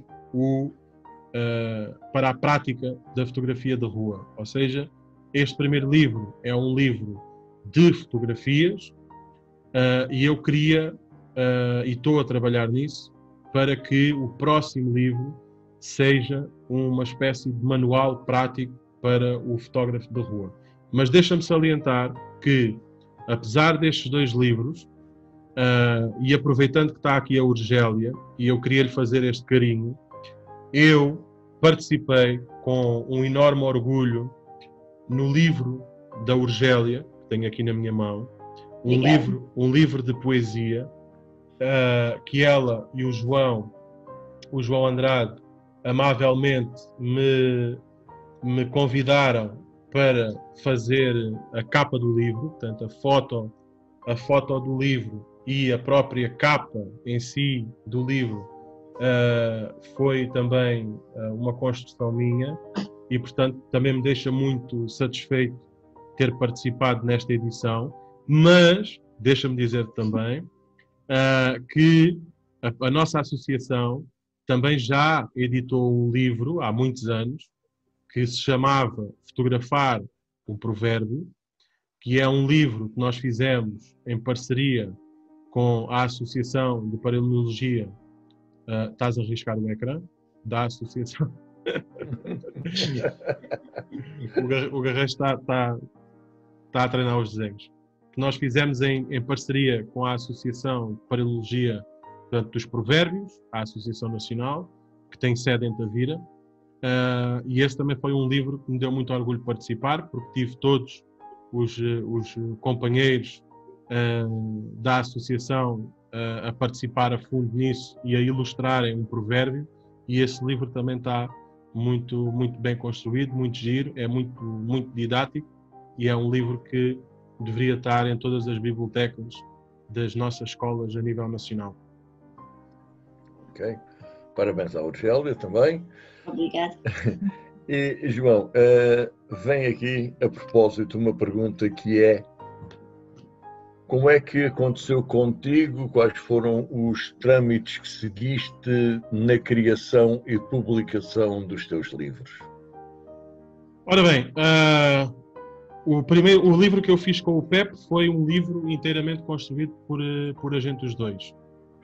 a prática da fotografia de rua. Ou seja, este primeiro livro é um livro de fotografias, e eu queria, e estou a trabalhar nisso, para que o próximo livro seja uma espécie de manual prático para o fotógrafo de rua. Mas deixa-me salientar que, apesar destes 2 livros, e aproveitando que está aqui a Urgélia, e eu queria lhe fazer este carinho, eu participei com um enorme orgulho no livro da Urgélia, que tenho aqui na minha mão, um livro de poesia, que ela e o João Andrade, amavelmente me convidaram para fazer a capa do livro. Portanto, a foto do livro e a própria capa em si do livro foi também uma construção minha e, portanto, também me deixa muito satisfeito ter participado nesta edição, mas deixa-me dizer também que a nossa associação também já editou um livro há muitos anos que se chamava Fotografar um Provérbio, que é um livro que nós fizemos em parceria com a Associação de Paralelologia. Estás a arriscar o ecrã? Da Associação. O Garrett está a treinar os desenhos. Que nós fizemos em parceria com a Associação de Paralelologia, portanto, dos Provérbios, a Associação Nacional, que tem sede em Tavira. E esse também foi um livro que me deu muito orgulho de participar, porque tive todos os companheiros da associação a participar a fundo nisso e a ilustrarem um provérbio, e esse livro também está muito, muito bem construído, muito giro, é muito, muito didático e é um livro que deveria estar em todas as bibliotecas das nossas escolas a nível nacional. Ok. Parabéns à Aurgélia também. Obrigada. E, João, vem aqui a propósito uma pergunta que é: como é que aconteceu contigo? Quais foram os trâmites que seguiste na criação e publicação dos teus livros? Ora bem, o livro que eu fiz com o Pep foi um livro inteiramente construído por a gente os dois.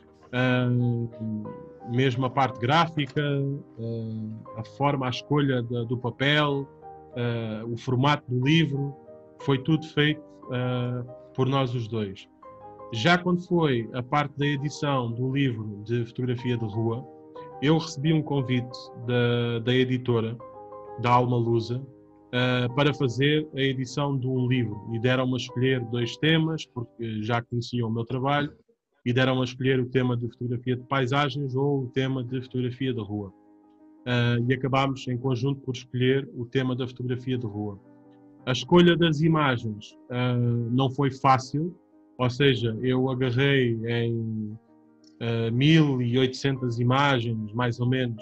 Mesmo a parte gráfica, a forma, a escolha do papel, o formato do livro, foi tudo feito por nós os dois. Já quando foi a parte da edição do livro de fotografia de rua, eu recebi um convite da editora, da Alma Lusa, para fazer a edição de um livro, e deram-me a escolher 2 temas, porque já conheciam o meu trabalho, e deram a escolher o tema de fotografia de paisagens ou o tema de fotografia de rua. E acabámos em conjunto por escolher o tema da fotografia de rua. A escolha das imagens não foi fácil, ou seja, eu agarrei em 1800 imagens, mais ou menos,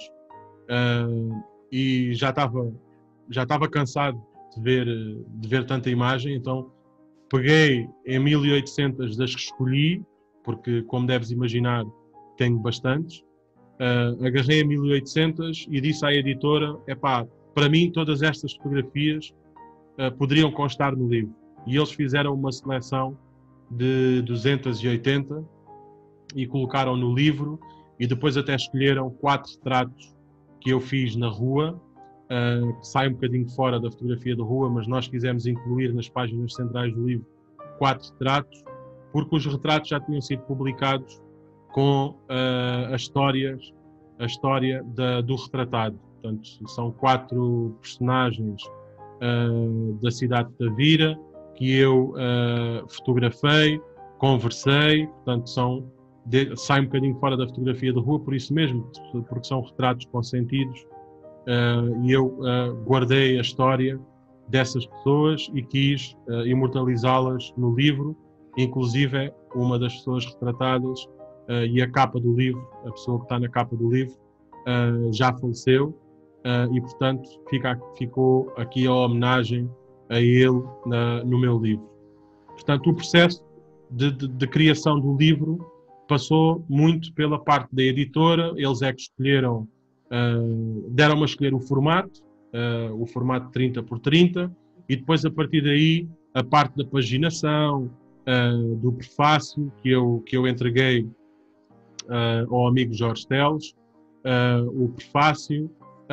e já estava cansado de ver tanta imagem, então peguei em 1800 das que escolhi, porque, como deves imaginar, tenho bastantes. Agarrei a 1800 e disse à editora: para mim todas estas fotografias poderiam constar no livro. E eles fizeram uma seleção de 280 e colocaram no livro, e depois até escolheram 4 retratos que eu fiz na rua, que sai um bocadinho fora da fotografia de rua, mas nós quisemos incluir nas páginas centrais do livro 4 retratos, porque os retratos já tinham sido publicados com a história do retratado. Portanto, são 4 personagens da cidade de Tavira que eu fotografei, conversei, portanto sai um bocadinho fora da fotografia de rua, por isso mesmo, porque são retratos consentidos, e eu guardei a história dessas pessoas e quis imortalizá-las no livro. Inclusive, uma das pessoas retratadas e a capa do livro, a pessoa que está na capa do livro, já faleceu, e, portanto, ficou aqui a homenagem a ele no meu livro. Portanto, o processo de criação do livro passou muito pela parte da editora. Eles é que escolheram, deram-me a escolher o formato 30 por 30, e depois, a partir daí, a parte da paginação, do prefácio que eu entreguei ao amigo Jorge Teles, o prefácio,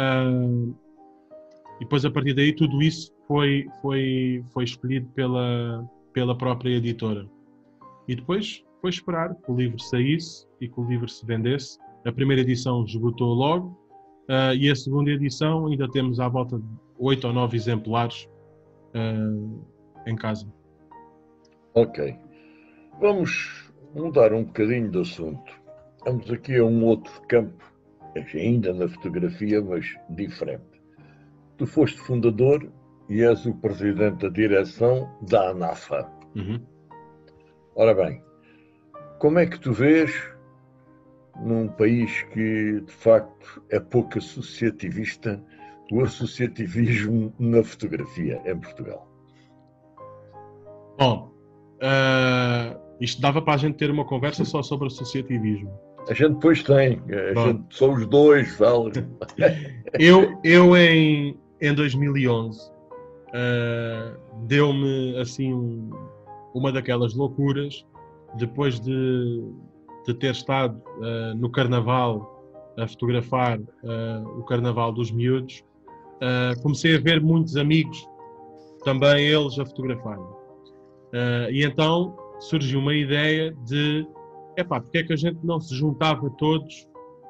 e depois, a partir daí, tudo isso foi escolhido pela própria editora. E depois foi esperar que o livro saísse e que o livro se vendesse. A primeira edição esgotou logo, e a segunda edição ainda temos à volta de 8 ou 9 exemplares em casa. Ok. Vamos mudar um bocadinho de assunto. Vamos aqui a um outro campo, ainda na fotografia, mas diferente. Tu foste fundador e és o presidente da direção da ANAFA. Uhum. Ora bem, como é que tu vês, num país que de facto é pouco associativista, o associativismo na fotografia em Portugal? Bom, isto dava para a gente ter uma conversa só sobre associativismo. A gente depois tem, são os dois, vale. Eu em 2011 deu-me assim uma daquelas loucuras, depois de ter estado no Carnaval a fotografar o Carnaval dos Miúdos, comecei a ver muitos amigos, também eles a fotografarem. E então surgiu uma ideia de porque é que a gente não se juntava todos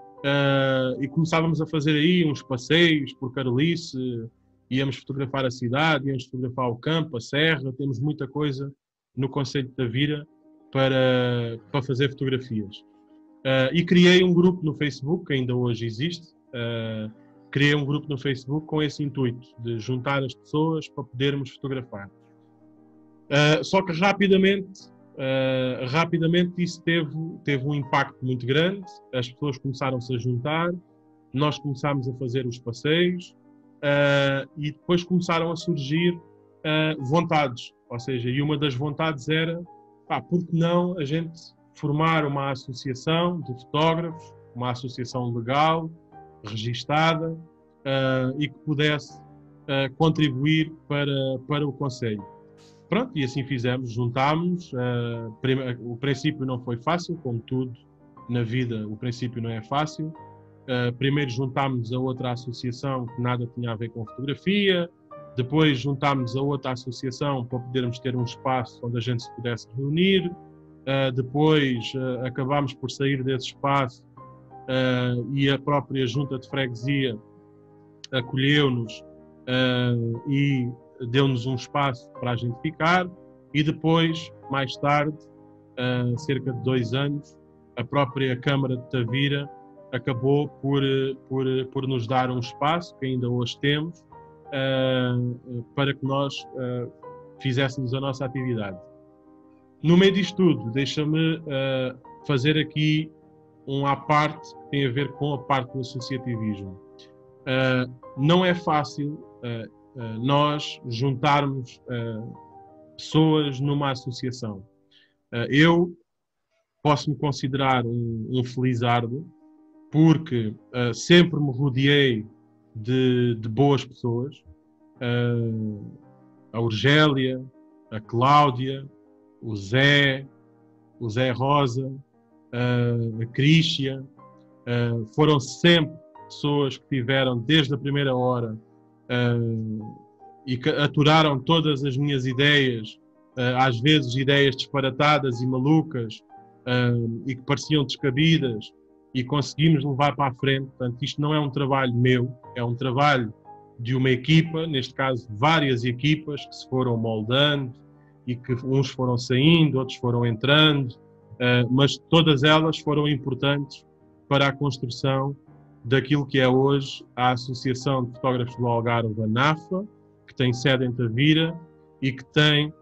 e começávamos a fazer aí uns passeios por Carolice, íamos fotografar a cidade, íamos fotografar o campo, a serra, temos muita coisa no concelho de Tavira para fazer fotografias. E criei um grupo no Facebook, que ainda hoje existe, criei um grupo no Facebook com esse intuito, de juntar as pessoas para podermos fotografar. Só que rapidamente isso teve um impacto muito grande, as pessoas começaram-se a juntar, nós começámos a fazer os passeios e depois começaram a surgir vontades, ou seja, e uma das vontades era, por que não a gente formar uma associação de fotógrafos, uma associação legal, registada e que pudesse contribuir para o concelho. Pronto, e assim fizemos, juntámos. O princípio não foi fácil, como tudo na vida, o princípio não é fácil. Primeiro juntámos a outra associação que nada tinha a ver com fotografia, depois juntámos a outra associação para podermos ter um espaço onde a gente se pudesse reunir, depois acabámos por sair desse espaço e a própria junta de freguesia acolheu-nos e deu-nos um espaço para a gente ficar, e depois, mais tarde, cerca de 2 anos, a própria Câmara de Tavira acabou por nos dar um espaço, que ainda hoje temos, para que nós fizéssemos a nossa atividade. No meio disto tudo, deixa-me fazer aqui um à parte que tem a ver com a parte do associativismo. Não é fácil nós juntarmos pessoas numa associação. Eu posso me considerar um felizardo porque sempre me rodeei de boas pessoas. A Urgélia, a Cláudia, o Zé Rosa, a Crístia, foram sempre pessoas que tiveram desde a primeira hora e que aturaram todas as minhas ideias, às vezes ideias disparatadas e malucas e que pareciam descabidas, e conseguimos levar para a frente. Portanto, isto não é um trabalho meu, é um trabalho de uma equipa, neste caso várias equipas que se foram moldando e que uns foram saindo, outros foram entrando, mas todas elas foram importantes para a construção daquilo que é hoje a Associação de Fotógrafos do Algarve, a NAFA, que tem sede em Tavira e que tem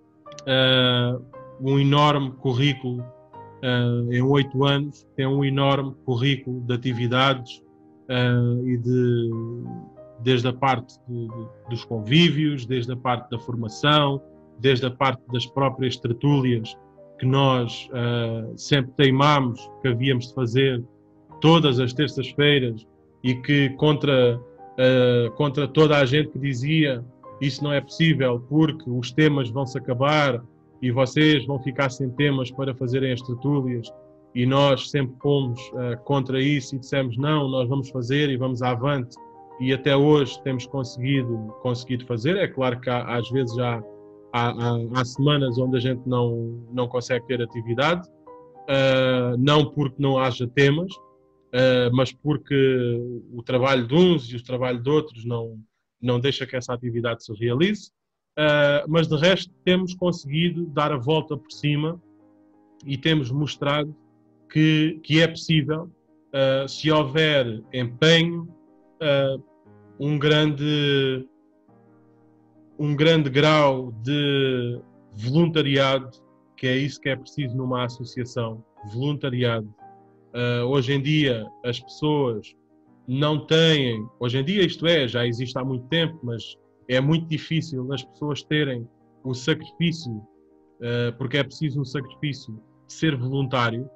um enorme currículo, em 8 anos, tem um enorme currículo de atividades e desde a parte dos convívios, desde a parte da formação, desde a parte das próprias tertúlias que nós sempre teimámos que havíamos de fazer todas as terças-feiras e que contra toda a gente que dizia isso não é possível porque os temas vão se acabar e vocês vão ficar sem temas para fazerem as tertúlias, e nós sempre fomos contra isso e dissemos não, nós vamos fazer e vamos avante, e até hoje temos conseguido fazer. É claro que às vezes já há semanas onde a gente não consegue ter atividade, não porque não haja temas, mas porque o trabalho de uns e o trabalho de outros não deixa que essa atividade se realize. Mas de resto temos conseguido dar a volta por cima e temos mostrado que é possível, se houver empenho, um grande grau de voluntariado que é isso que é preciso numa associação, voluntariado. Hoje em dia as pessoas não têm, hoje em dia isto é, já existe há muito tempo, mas é muito difícil as pessoas terem o sacrifício, porque é preciso um sacrifício de ser voluntário,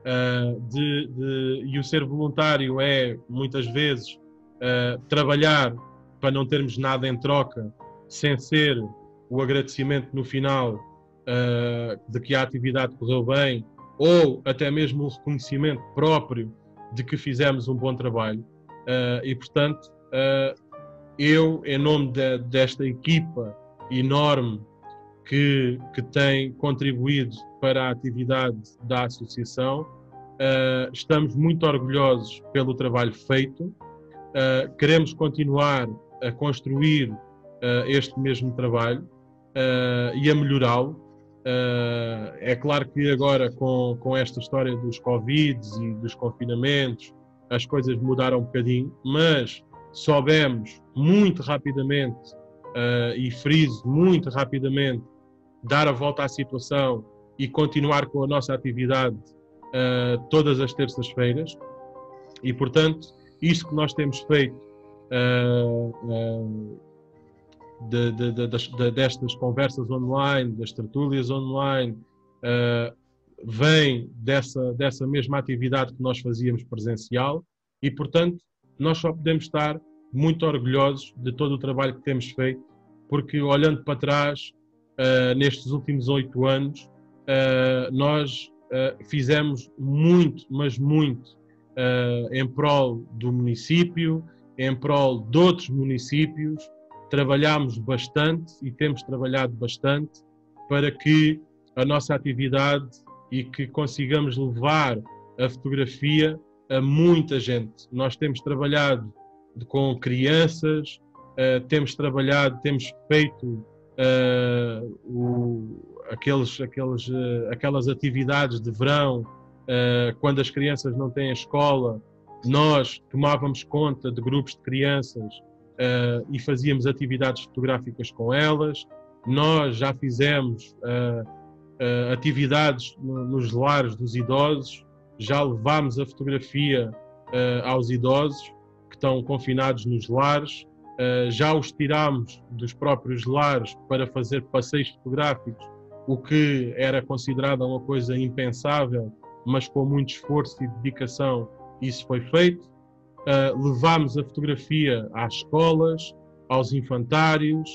e o ser voluntário é muitas vezes trabalhar para não termos nada em troca, sem ser o agradecimento no final de que a atividade correu bem, ou até mesmo o reconhecimento próprio de que fizemos um bom trabalho. E portanto, eu, em nome desta equipa enorme que tem contribuído para a atividade da associação, estamos muito orgulhosos pelo trabalho feito, queremos continuar a construir este mesmo trabalho e a melhorá-lo. É claro que agora com esta história dos Covids e dos confinamentos as coisas mudaram um bocadinho, mas soubemos muito rapidamente, e friso muito rapidamente, dar a volta à situação e continuar com a nossa atividade todas as terças-feiras. E portanto, isso que nós temos feito destas conversas online, das tertúlias online, vem dessa mesma atividade que nós fazíamos presencial, e portanto nós só podemos estar muito orgulhosos de todo o trabalho que temos feito, porque olhando para trás, nestes últimos 8 anos, nós fizemos muito, mas muito, em prol do município, em prol de outros municípios. Trabalhámos bastante e temos trabalhado bastante para que a nossa atividade e que consigamos levar a fotografia a muita gente. Nós temos trabalhado com crianças, temos feito aquelas atividades de verão, quando as crianças não têm escola, nós tomávamos conta de grupos de crianças e fazíamos atividades fotográficas com elas. Nós já fizemos atividades nos lares dos idosos, já levámos a fotografia aos idosos que estão confinados nos lares, já os tirámos dos próprios lares para fazer passeios fotográficos, o que era considerado uma coisa impensável, mas com muito esforço e dedicação isso foi feito. Levámos a fotografia às escolas, aos infantários.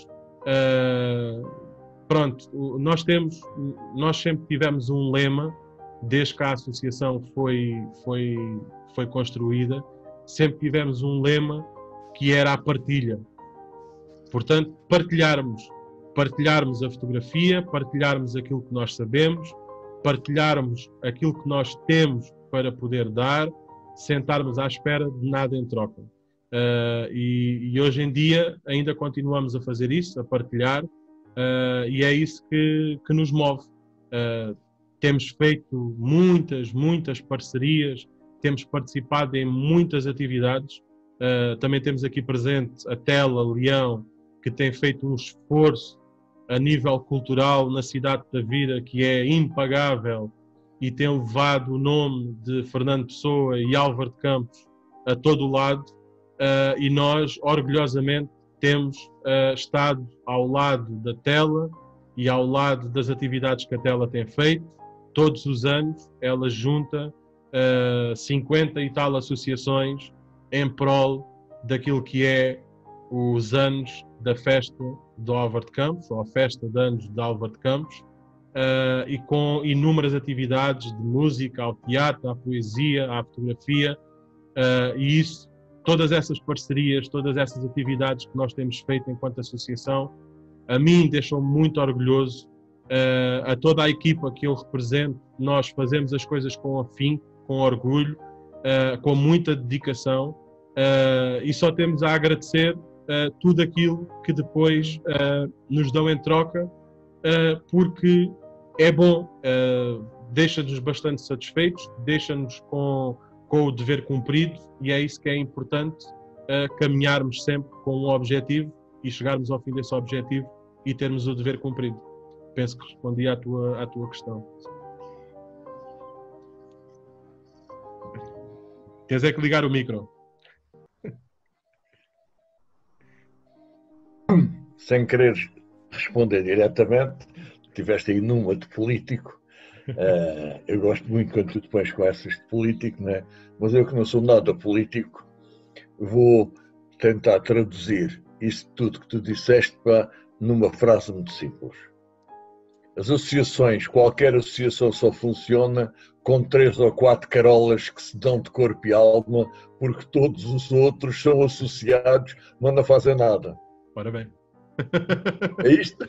Pronto, nós sempre tivemos um lema, desde que a associação foi construída, sempre tivemos um lema que era a partilha. Portanto, partilharmos a fotografia, partilharmos aquilo que nós sabemos, partilharmos aquilo que nós temos para poder dar, sentarmos à espera de nada em troca. E hoje em dia ainda continuamos a fazer isso, a partilhar, e é isso que nos move. Temos feito muitas parcerias, temos participado em muitas atividades. Também temos aqui presente a Tela Leão, que tem feito um esforço a nível cultural na cidade de Tavira que é impagável, e tem levado o nome de Fernando Pessoa e Álvaro de Campos a todo o lado, e nós orgulhosamente temos estado ao lado da Tela e ao lado das atividades que a Tela tem feito. Todos os anos ela junta 50 e tal associações em prol daquilo que é os anos da festa de Álvaro de Campos, ou a festa de anos de Álvaro de Campos, e com inúmeras atividades de música, ao teatro, à poesia, à fotografia, e isso, todas essas parcerias, todas essas atividades que nós temos feito enquanto associação, a mim deixou-me muito orgulhoso. A toda a equipa que eu represento, nós fazemos as coisas com afinco, com orgulho, com muita dedicação, e só temos a agradecer tudo aquilo que depois nos dão em troca, porque é bom, deixa-nos bastante satisfeitos, deixa-nos com o dever cumprido, e é isso que é importante, caminharmos sempre com um objetivo e chegarmos ao fim desse objetivo e termos o dever cumprido. penso que respondi à tua questão. Tens é que ligar o micro. Sem quereres responder diretamente, tiveste aí numa de político. Eu gosto muito quando tu te pões com essas de político, né? Mas eu que não sou nada político, vou tentar traduzir isso tudo que tu disseste numa frase muito simples. As associações, qualquer associação só funciona com 3 ou 4 carolas que se dão de corpo e alma, porque todos os outros são associados, mas não fazem nada. Ora bem. É isto?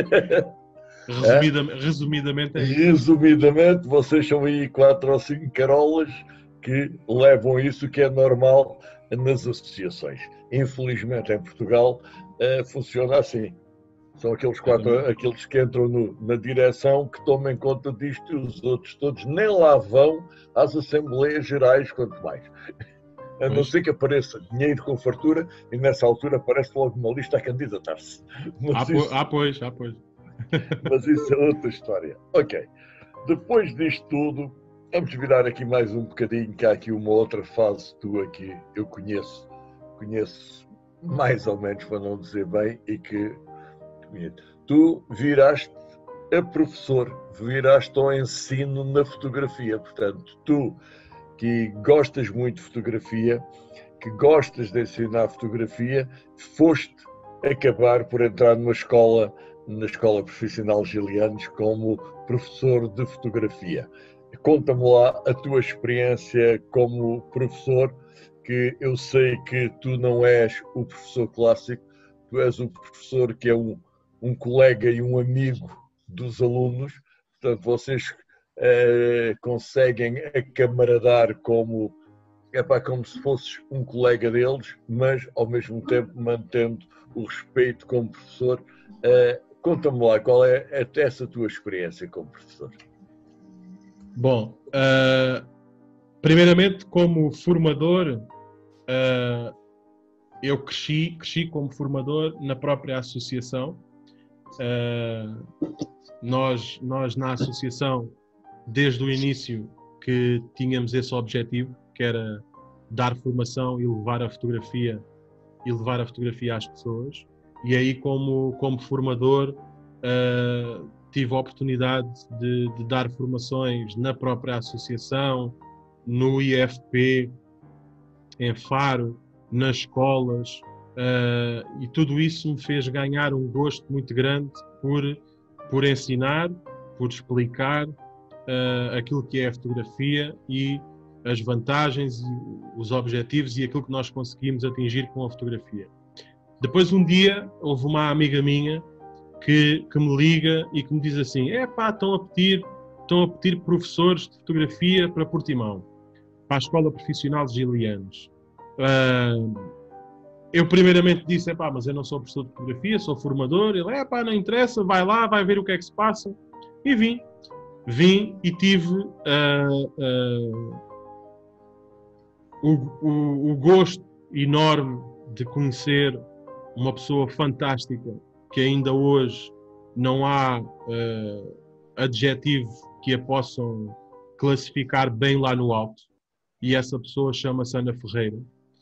Resumidamente é isso. Resumidamente, vocês são aí 4 ou 5 carolas que levam isso que é normal nas associações. Infelizmente, em Portugal, funciona assim. São aqueles 4, aqueles que entram na direção, que tomam conta disto, e os outros todos nem lá vão às Assembleias Gerais, quanto mais. A não ser que apareça dinheiro com fartura, e nessa altura aparece logo uma lista a candidatar-se. Pois. Mas isso é outra história. Ok. Depois disto tudo, vamos virar aqui mais um bocadinho, que há aqui uma outra fase tua que eu conheço mais ou menos, para não dizer bem, e que tu viraste a professor, viraste ao ensino na fotografia. Portanto, tu que gostas muito de fotografia, que gostas de ensinar fotografia, foste acabar por entrar na Escola Profissional Gilianos como professor de fotografia. Conta-me lá a tua experiência como professor, que eu sei que tu não és o professor clássico, tu és o professor que é um colega e um amigo dos alunos. Portanto, vocês conseguem acamaradar como se fosses um colega deles, mas ao mesmo tempo mantendo o respeito como professor. Conta-me lá, qual é essa tua experiência como professor? Bom, primeiramente, como formador, eu cresci como formador na própria associação. Nós na associação, desde o início, que tínhamos esse objetivo, que era dar formação e levar a fotografia às pessoas. E aí, como formador, tive a oportunidade de dar formações na própria associação, no IFP, em Faro, nas escolas, e tudo isso me fez ganhar um gosto muito grande por ensinar, por explicar aquilo que é a fotografia e as vantagens, e os objetivos e aquilo que nós conseguimos atingir com a fotografia. Depois, um dia, houve uma amiga minha que me liga e que me diz assim: estão a pedir professores de fotografia para Portimão, para a Escola Profissional de Gilianos. Eu primeiramente disse: mas eu não sou professor de fotografia, sou formador. Ele: não interessa, vai lá, vai ver o que é que se passa. E vim e tive o gosto enorme de conhecer uma pessoa fantástica, que ainda hoje não há adjetivo que a possam classificar bem lá no alto, e essa pessoa chama-se Ana Ferreira,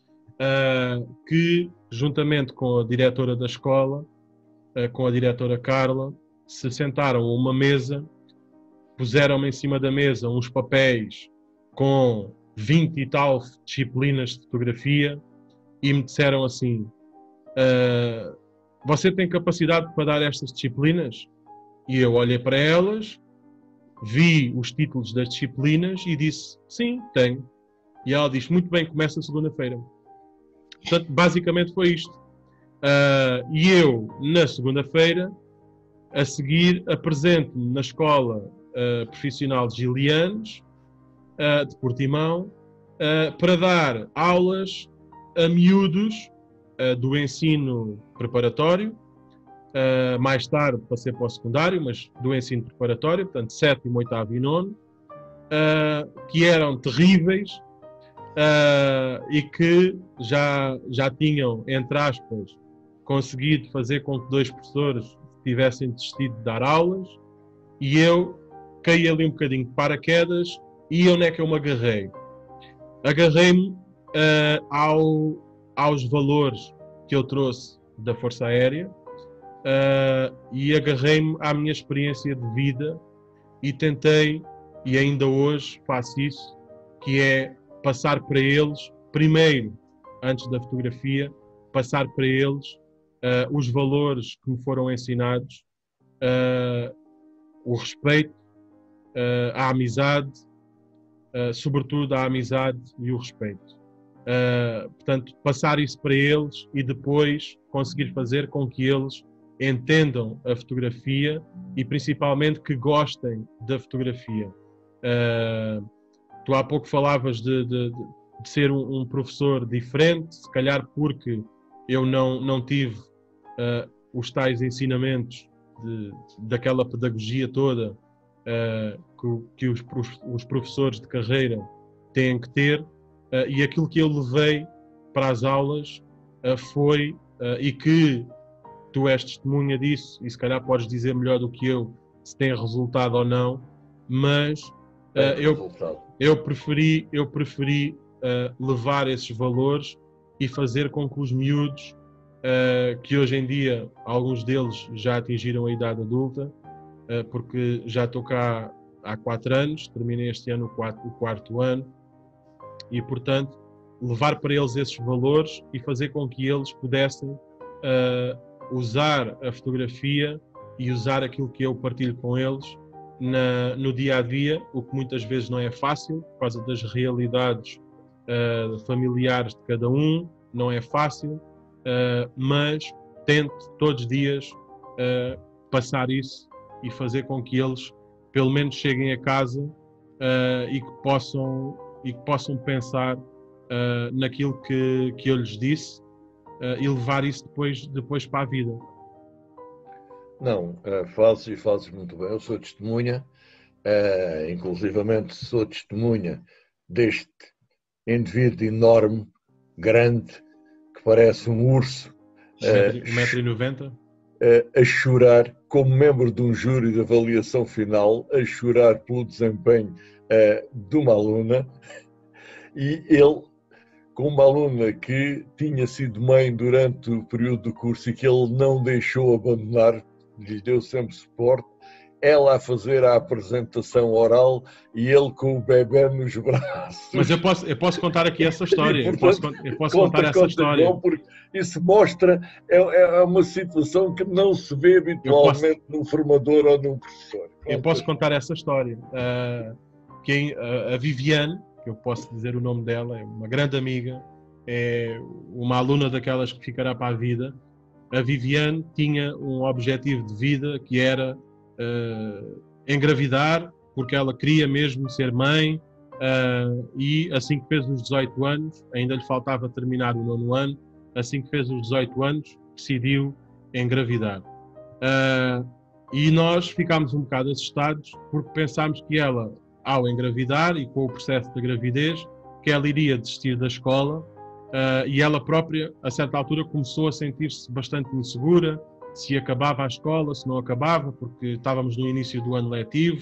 que, juntamente com a diretora da escola, com a diretora Carla, se sentaram a uma mesa, puseram-me em cima da mesa uns papéis com 20 e tal disciplinas de fotografia e me disseram assim: você tem capacidade para dar estas disciplinas? E eu olhei para elas, vi os títulos das disciplinas e disse: sim, tenho. E ela disse: muito bem, começa segunda-feira. Portanto, basicamente foi isto. E eu, na segunda-feira, a seguir, apresento-me na Escola Profissional de Gilianos, de Portimão, para dar aulas a miúdos do ensino preparatório, mais tarde passei para o secundário, mas do ensino preparatório, portanto 7º, 8º e 9º, que eram terríveis e que já tinham, entre aspas, conseguido fazer com que 2 professores tivessem desistido de dar aulas, e eu caí ali um bocadinho de paraquedas. E onde é que eu me agarrei? Agarrei-me aos valores que eu trouxe da Força Aérea, e agarrei-me à minha experiência de vida e tentei, e ainda hoje faço isso, que é passar para eles, primeiro, antes da fotografia, passar para eles os valores que me foram ensinados, o respeito, a amizade, sobretudo a amizade e o respeito. Portanto, passar isso para eles e depois conseguir fazer com que eles entendam a fotografia e principalmente que gostem da fotografia. Tu há pouco falavas de ser um professor diferente, se calhar porque eu não tive os tais ensinamentos daquela pedagogia toda que os professores de carreira têm que ter, e aquilo que eu levei para as aulas foi, e que tu és testemunha disso, e se calhar podes dizer melhor do que eu se tem resultado ou não, mas eu preferi levar esses valores e fazer com que os miúdos, que hoje em dia alguns deles já atingiram a idade adulta, porque já estou cá há 4 anos, terminei este ano o quarto ano, e portanto levar para eles esses valores e fazer com que eles pudessem usar a fotografia e usar aquilo que eu partilho com eles no dia a dia, o que muitas vezes não é fácil por causa das realidades familiares de cada um, não é fácil, mas tento todos os dias passar isso e fazer com que eles pelo menos cheguem a casa e que possam pensar naquilo que eu lhes disse, e levar isso depois para a vida. Não, fazes muito bem. Eu sou testemunha, inclusivamente sou testemunha deste indivíduo enorme, grande, que parece um urso. 1,90 m? A chorar, como membro de um júri de avaliação final, a chorar pelo desempenho de uma aluna, e ele, com uma aluna que tinha sido mãe durante o período do curso e que ele não deixou abandonar, lhe deu sempre suporte, ela a fazer a apresentação oral e ele com o bebê nos braços. Mas eu posso contar aqui essa história. Eu posso contar essa história. Não, porque isso mostra, é uma situação que não se vê habitualmente num formador ou num professor. Eu posso contar essa história. A Viviane, que eu posso dizer o nome dela, é uma grande amiga, é uma aluna daquelas que ficará para a vida. A Viviane tinha um objetivo de vida que era engravidar, porque ela queria mesmo ser mãe, e assim que fez os 18 anos, ainda lhe faltava terminar o 9º ano, assim que fez os 18 anos, decidiu engravidar. E nós ficámos um bocado assustados, porque pensámos que ela, ao engravidar e com o processo da gravidez, que ela iria desistir da escola, e ela própria, a certa altura, começou a sentir-se bastante insegura, se acabava a escola, se não acabava, porque estávamos no início do ano letivo,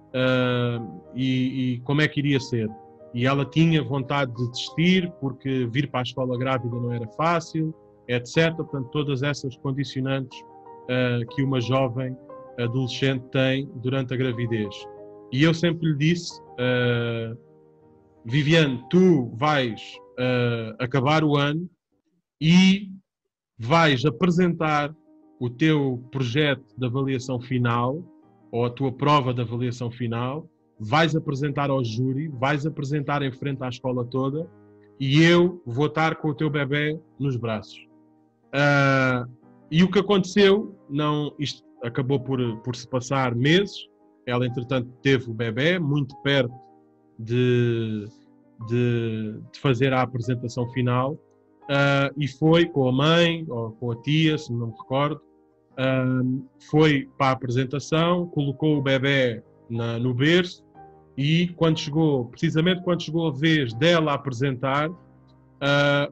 e como é que iria ser. E ela tinha vontade de desistir, porque vir para a escola grávida não era fácil, etc. Portanto, todas essas condicionantes que uma jovem adolescente tem durante a gravidez. E eu sempre lhe disse, Viviane, tu vais acabar o ano e vais apresentar o teu projeto de avaliação final, ou a tua prova de avaliação final, vais apresentar ao júri, vais apresentar em frente à escola toda, e eu vou estar com o teu bebê nos braços. E o que aconteceu, isto acabou por se passar meses. Ela, entretanto, teve o bebê muito perto de fazer a apresentação final, e foi com a mãe, ou com a tia, se não me recordo, foi para a apresentação, colocou o bebê no berço, e precisamente quando chegou a vez dela apresentar,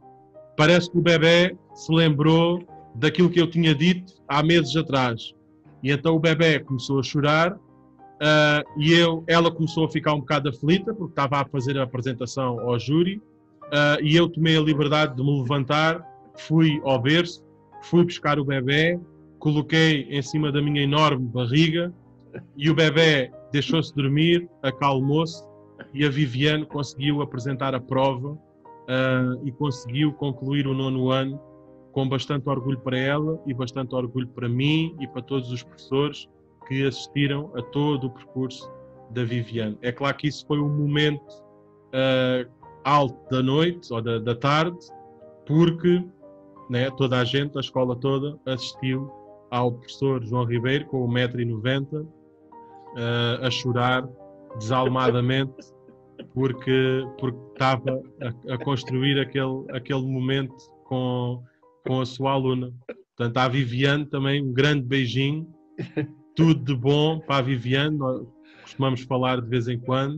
parece que o bebê se lembrou daquilo que eu tinha dito há meses atrás. E então o bebé começou a chorar e ela começou a ficar um bocado aflita, porque estava a fazer a apresentação ao júri, e eu tomei a liberdade de me levantar, fui ao berço, fui buscar o bebé, coloquei em cima da minha enorme barriga e o bebé deixou-se dormir, acalmou-se e a Viviane conseguiu apresentar a prova e conseguiu concluir o 9º ano com bastante orgulho para ela e bastante orgulho para mim e para todos os professores que assistiram a todo o percurso da Viviane. É claro que isso foi um momento alto da noite ou da tarde, porque, né, toda a gente, a escola toda, assistiu ao professor João Ribeiro com 1,90 m a chorar desalmadamente porque estava a construir aquele momento com a sua aluna. Portanto, à Viviane também um grande beijinho, tudo de bom para a Viviane, nós costumamos falar de vez em quando,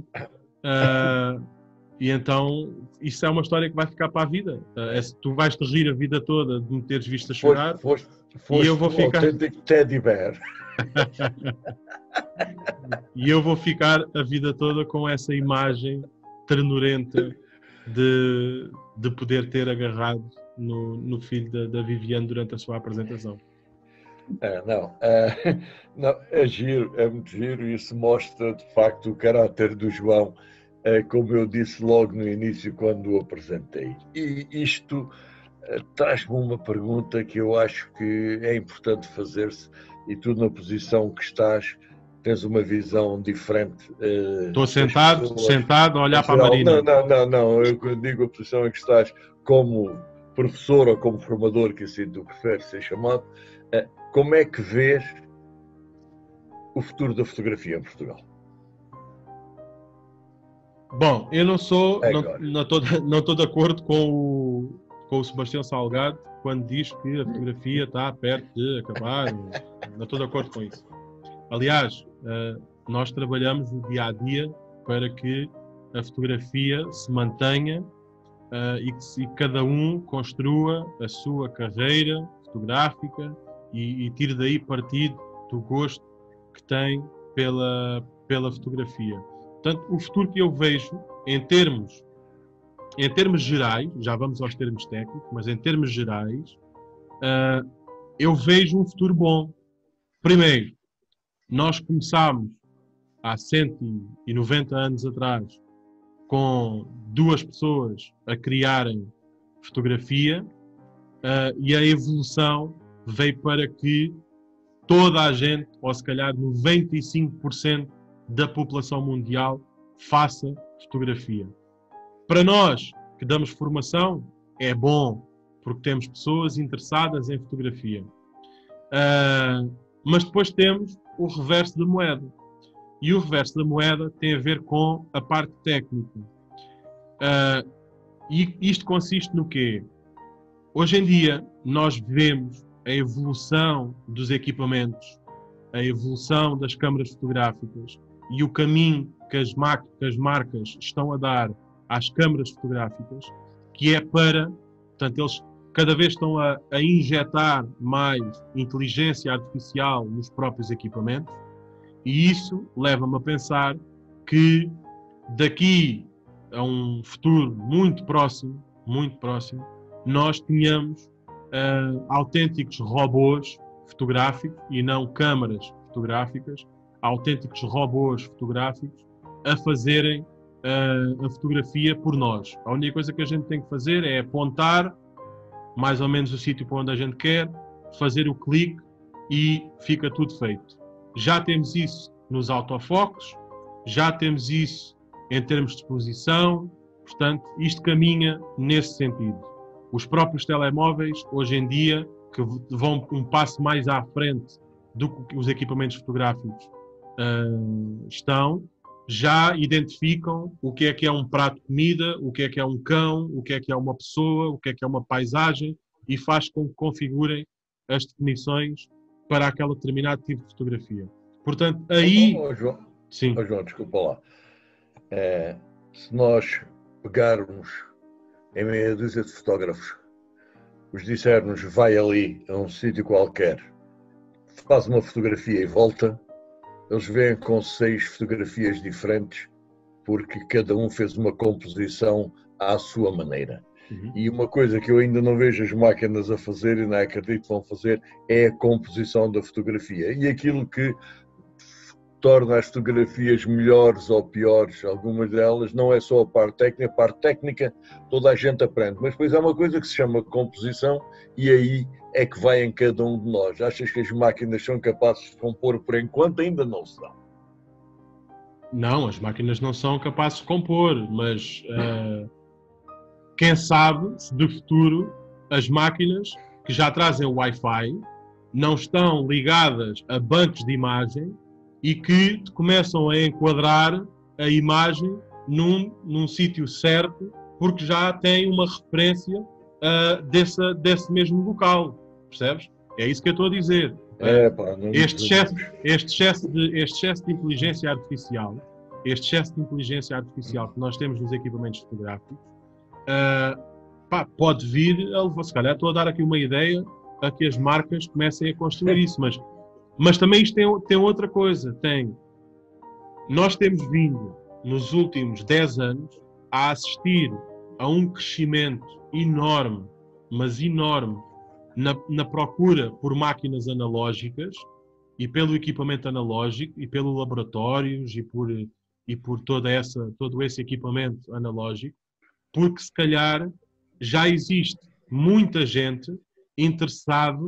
e então isso é uma história que vai ficar para a vida. Tu vais te rir a vida toda de me teres visto a chorar, e eu vou ficar... autêntico teddy bear. E eu vou ficar a vida toda com essa imagem ternurenta de poder ter agarrado no filho da Viviane durante a sua apresentação. Não, é giro, é muito giro, e isso mostra de facto o caráter do João, como eu disse logo no início quando o apresentei. E isto traz-me uma pergunta que eu acho que é importante fazer-se, e tu na posição que estás tens uma visão diferente. Estou sentado a olhar para a Marina. Não, eu quando digo a posição em que estás como professor ou como formador, que assim tu preferes ser chamado, como é que vês o futuro da fotografia em Portugal? Bom, eu não estou de acordo com o Sebastião Salgado quando diz que a fotografia está perto de acabar. Não estou de acordo com isso. Aliás, nós trabalhamos no dia a dia para que a fotografia se mantenha e que cada um construa a sua carreira fotográfica e tire daí partido do gosto que tem pela fotografia. Portanto, o futuro que eu vejo em termos gerais, já vamos aos termos técnicos, mas em termos gerais, eu vejo um futuro bom. Primeiro, nós começámos há 190 anos atrás com 2 pessoas a criarem fotografia e a evolução veio para que toda a gente, ou se calhar 95% da população mundial, faça fotografia. Para nós que damos formação, é bom, porque temos pessoas interessadas em fotografia. Mas depois temos o reverso da moeda. E o reverso da moeda tem a ver com a parte técnica. E isto consiste no quê? Hoje em dia, nós vemos a evolução dos equipamentos, a evolução das câmaras fotográficas e o caminho que as marcas estão a dar às câmaras fotográficas, que é portanto, eles cada vez estão a injetar mais inteligência artificial nos próprios equipamentos, e isso leva-me a pensar que daqui a um futuro muito próximo, nós tenhamos autênticos robôs fotográficos e não câmaras fotográficas, autênticos robôs fotográficos a fazerem a fotografia por nós. A única coisa que a gente tem que fazer é apontar mais ou menos o sítio para onde a gente quer, fazer o clique e fica tudo feito. Já temos isso nos autofocos, já temos isso em termos de exposição, portanto, isto caminha nesse sentido. Os próprios telemóveis, hoje em dia, que vão um passo mais à frente do que os equipamentos fotográficos já identificam o que é um prato de comida, o que é um cão, o que é uma pessoa, o que é uma paisagem, e faz com que configurem as definições para aquele determinado tipo de fotografia. Portanto, aí... João, sim. João, desculpa lá. Se nós pegarmos em meia dúzia de fotógrafos, os dissermos vai ali a um sítio qualquer, faz uma fotografia e volta, eles vêm com 6 fotografias diferentes, porque cada um fez uma composição à sua maneira. E uma coisa que eu ainda não vejo as máquinas a fazer, e não acredito que vão fazer, é a composição da fotografia. E aquilo que torna as fotografias melhores ou piores, algumas delas, não é só a parte técnica toda a gente aprende, mas depois há uma coisa que se chama composição, e aí é que vai em cada um de nós. Achas que as máquinas são capazes de compor? Por enquanto ainda não são. Não, as máquinas não são capazes de compor, mas quem sabe se de futuro as máquinas que já trazem o Wi-Fi não estão ligadas a bancos de imagem e que começam a enquadrar a imagem num sítio certo, porque já tem uma referência desse mesmo local, percebes? É isso que eu estou a dizer. Este excesso de inteligência artificial, que nós temos nos equipamentos fotográficos, pode vir, se calhar estou a dar aqui uma ideia a que as marcas comecem a construir isso, mas também isto tem outra coisa. Nós temos vindo, nos últimos 10 anos, a assistir a um crescimento enorme, mas enorme, na procura por máquinas analógicas e pelo equipamento analógico e pelos laboratórios e por todo esse equipamento analógico, porque se calhar já existe muita gente interessado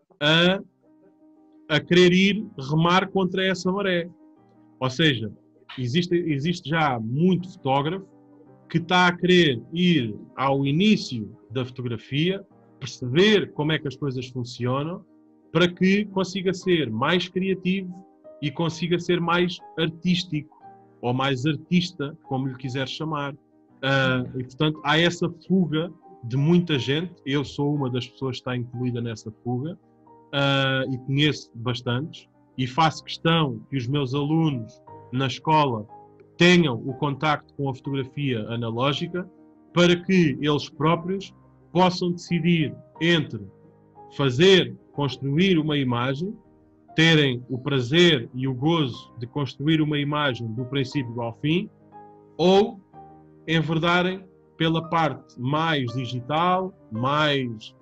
a querer ir remar contra essa maré. Ou seja, existe já muito fotógrafo que está a querer ir ao início da fotografia, perceber como é que as coisas funcionam, para que consiga ser mais criativo e consiga ser mais artístico, ou mais artista, como lhe quiser chamar. E, portanto, há essa fuga de muita gente. Eu sou uma das pessoas que está incluída nessa fuga, e conheço bastantes, e faço questão que os meus alunos na escola tenham o contacto com a fotografia analógica, para que eles próprios possam decidir entre construir uma imagem, terem o prazer e o gozo de construir uma imagem do princípio ao fim, ou enverdarem pela parte mais digital, mais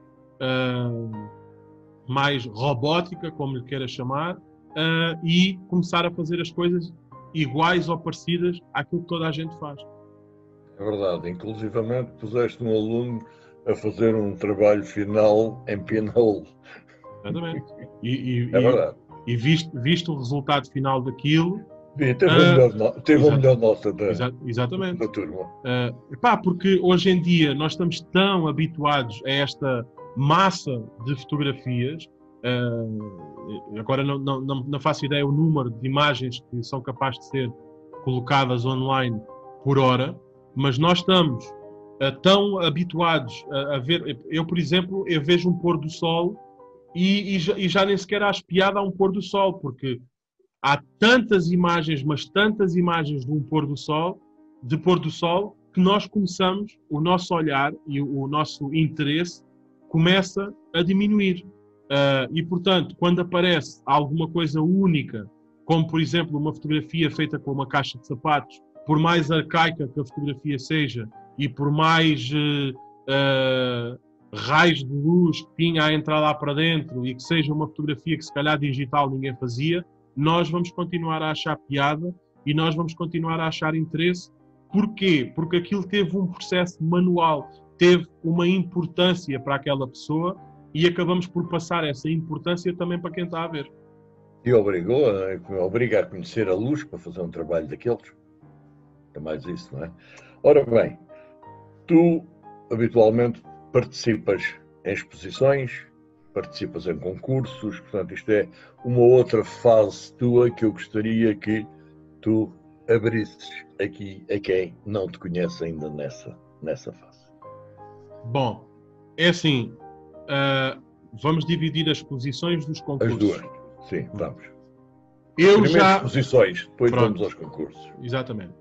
robótica, como lhe queira chamar, e começar a fazer as coisas iguais ou parecidas àquilo que toda a gente faz. É verdade. Inclusivamente puseste um aluno a fazer um trabalho final em pinhole. Exatamente. É verdade. E visto o resultado final daquilo... Teve a melhor nota exatamente. Da turma. Porque hoje em dia nós estamos tão habituados a esta massa de fotografias, agora não faço ideia o número de imagens que são capazes de ser colocadas online por hora, mas nós estamos tão habituados a ver... Eu, por exemplo, eu vejo um pôr do sol e já nem sequer acho piada a um pôr do sol, porque há tantas imagens, mas tantas imagens de pôr do sol, que nós começamos, o nosso olhar e o nosso interesse começa a diminuir. E, portanto, quando aparece alguma coisa única, como, por exemplo, uma fotografia feita com uma caixa de sapatos, por mais arcaica que a fotografia seja e por mais raios de luz que tinha a entrar lá para dentro e que seja uma fotografia que se calhar digital ninguém fazia, nós vamos continuar a achar piada e nós vamos continuar a achar interesse. Porquê? Porque aquilo teve um processo manual, teve uma importância para aquela pessoa e acabamos por passar essa importância também para quem está a ver. E obriga a conhecer a luz para fazer um trabalho daqueles. É mais isso, não é? Ora bem, tu habitualmente participas em exposições, participas em concursos, portanto isto é uma outra fase tua que eu gostaria que tu abrisses aqui a quem não te conhece ainda nessa fase. Bom, é assim, vamos dividir as posições dos concursos. As duas, sim, vamos. Exposições, depois vamos aos concursos. Exatamente.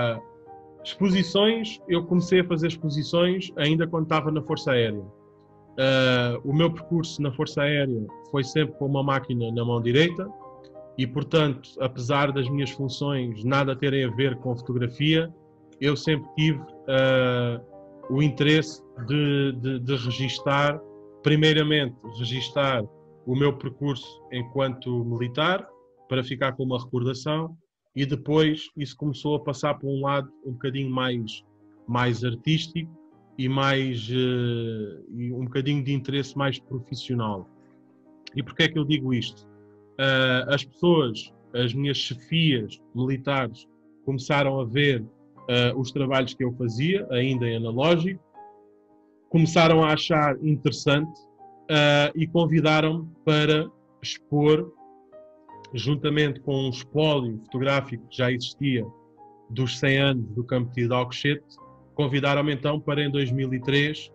Exposições, eu comecei a fazer exposições ainda quando estava na Força Aérea. O meu percurso na Força Aérea foi sempre com uma máquina na mão direita e, portanto, apesar das minhas funções nada terem a ver com fotografia, eu sempre tive o interesse de registar, primeiramente, registar o meu percurso enquanto militar, para ficar com uma recordação, e depois isso começou a passar para um lado um bocadinho mais artístico e e um bocadinho de interesse mais profissional. E porquê é que eu digo isto? As pessoas, as minhas chefias militares, começaram a ver os trabalhos que eu fazia, ainda em analógico, começaram a achar interessante e convidaram-me para expor, juntamente com um espólio fotográfico que já existia dos 100 anos do Campo de Tiro de Alcochete, convidaram-me então para, em 2003,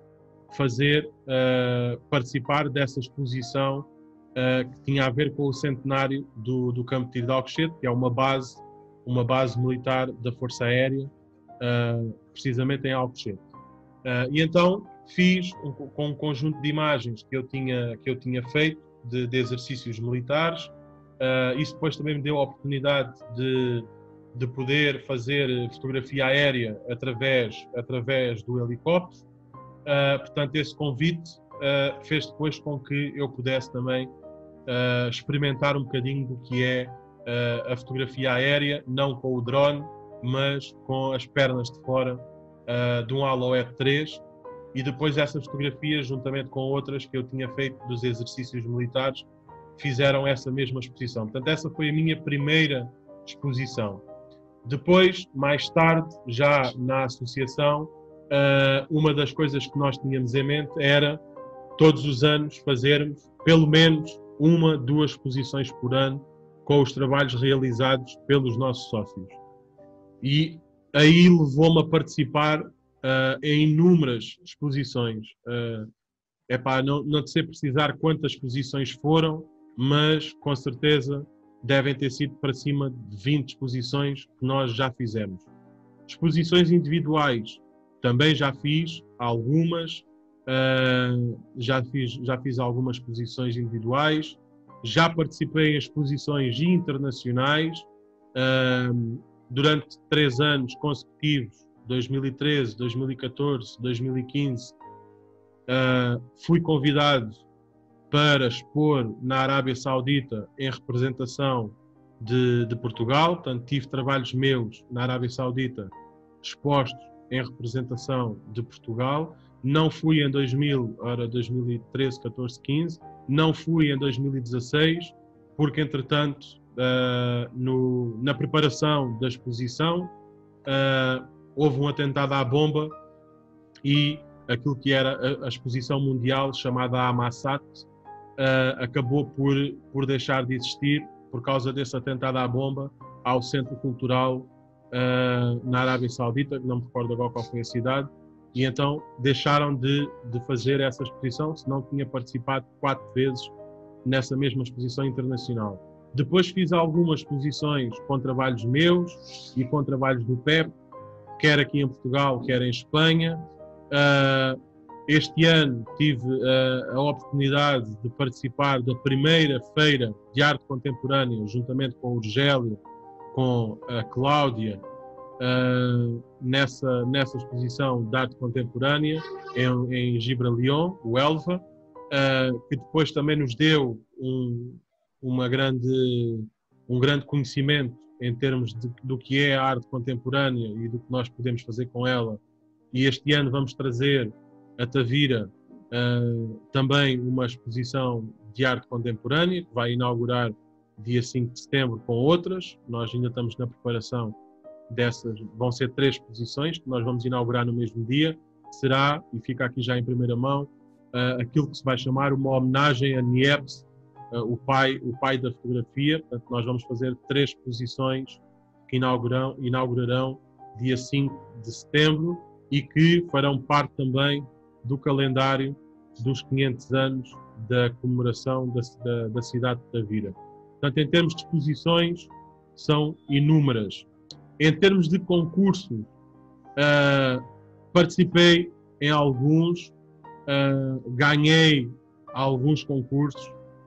participar dessa exposição que tinha a ver com o centenário do Campo de Tiro de Alcochete, que é uma base militar da Força Aérea, precisamente em Alcochete. E então fiz com um conjunto de imagens que eu tinha feito de exercícios militares. Isso depois também me deu a oportunidade de poder fazer fotografia aérea através do helicóptero. Portanto, esse convite fez depois com que eu pudesse também experimentar um bocadinho do que é a fotografia aérea, não com o drone, mas com as pernas de fora de um Aloe 3, e depois essas fotografias, juntamente com outras que eu tinha feito dos exercícios militares, fizeram essa mesma exposição. Portanto, essa foi a minha primeira exposição. Depois, mais tarde, já na associação, uma das coisas que nós tínhamos em mente era, todos os anos, fazermos pelo menos 1, 2 exposições por ano com os trabalhos realizados pelos nossos sócios. E aí levou-me a participar em inúmeras exposições. Não sei precisar quantas exposições foram, mas com certeza devem ter sido para cima de 20 exposições que nós já fizemos. Exposições individuais também já fiz algumas, já fiz algumas exposições individuais, já participei em exposições internacionais durante 3 anos consecutivos, 2013, 2014, 2015, fui convidado para expor na Arábia Saudita em representação de Portugal. Portanto, tive trabalhos meus na Arábia Saudita expostos em representação de Portugal. Não fui em 2013, 14, 15, não fui em 2016, porque entretanto, na preparação da exposição, houve um atentado à bomba e aquilo que era a exposição mundial, chamada Amassat, acabou por deixar de existir por causa desse atentado à bomba ao Centro Cultural na Arábia Saudita, que não me recordo agora qual foi a cidade, e então deixaram de fazer essa exposição, senão tinha participado 4 vezes nessa mesma exposição internacional. Depois fiz algumas exposições com trabalhos meus e com trabalhos do PEP, quer aqui em Portugal, quer em Espanha. Este ano tive a oportunidade de participar da primeira feira de arte contemporânea, juntamente com o Urgélio, com a Cláudia, nessa exposição de arte contemporânea em Gibraleon, o Elva, que depois também nos deu um grande conhecimento em termos do que é a arte contemporânea e do que nós podemos fazer com ela. E este ano vamos trazer a Tavira também uma exposição de arte contemporânea, que vai inaugurar dia 5 de setembro com outras. Nós ainda estamos na preparação dessas. Vão ser 3 exposições que nós vamos inaugurar no mesmo dia. Será, e fica aqui já em primeira mão, aquilo que se vai chamar uma homenagem a Niepce, o pai da fotografia. Portanto, nós vamos fazer 3 exposições que inaugurarão dia 5 de setembro e que farão parte também do calendário dos 500 anos da comemoração da cidade de Tavira. Portanto, em termos de exposições, são inúmeras. Em termos de concursos, participei em alguns, ganhei alguns concursos.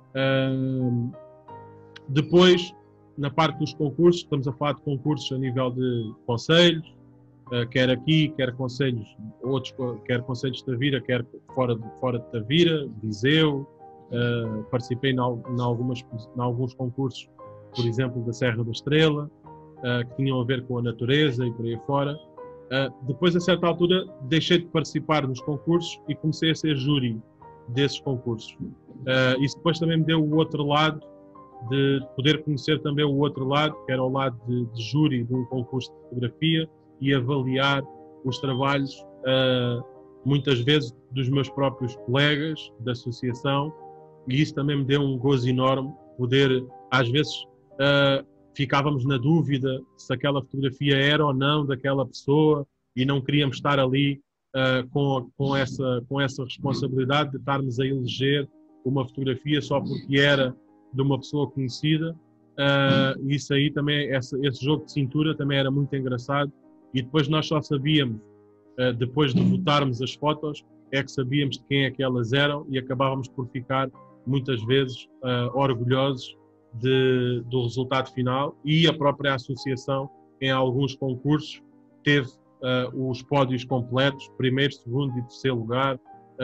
Depois, na parte dos concursos, estamos a falar de concursos a nível de conselhos, quer aqui, quer conselhos, quer conselhos de Tavira, quer fora de Tavira, Viseu. Participei em alguns concursos, por exemplo, da Serra da Estrela, que tinham a ver com a natureza e por aí fora. Depois, a certa altura, deixei de participar nos concursos e comecei a ser júri desses concursos. Isso depois também me deu o outro lado, de poder conhecer também o outro lado, que era o lado de júri de um concurso de fotografia e avaliar os trabalhos, muitas vezes, dos meus próprios colegas da associação, e isso também me deu um gozo enorme, poder, às vezes, ficávamos na dúvida se aquela fotografia era ou não daquela pessoa e não queríamos estar ali com essa responsabilidade de estarmos a eleger uma fotografia só porque era de uma pessoa conhecida. Isso aí também, esse jogo de cintura também era muito engraçado, e depois nós só sabíamos, depois de votarmos as fotos, é que sabíamos de quem é que elas eram, e acabávamos por ficar muitas vezes orgulhosos do resultado final. E a própria associação, em alguns concursos, teve os pódios completos, primeiro, segundo e terceiro lugar,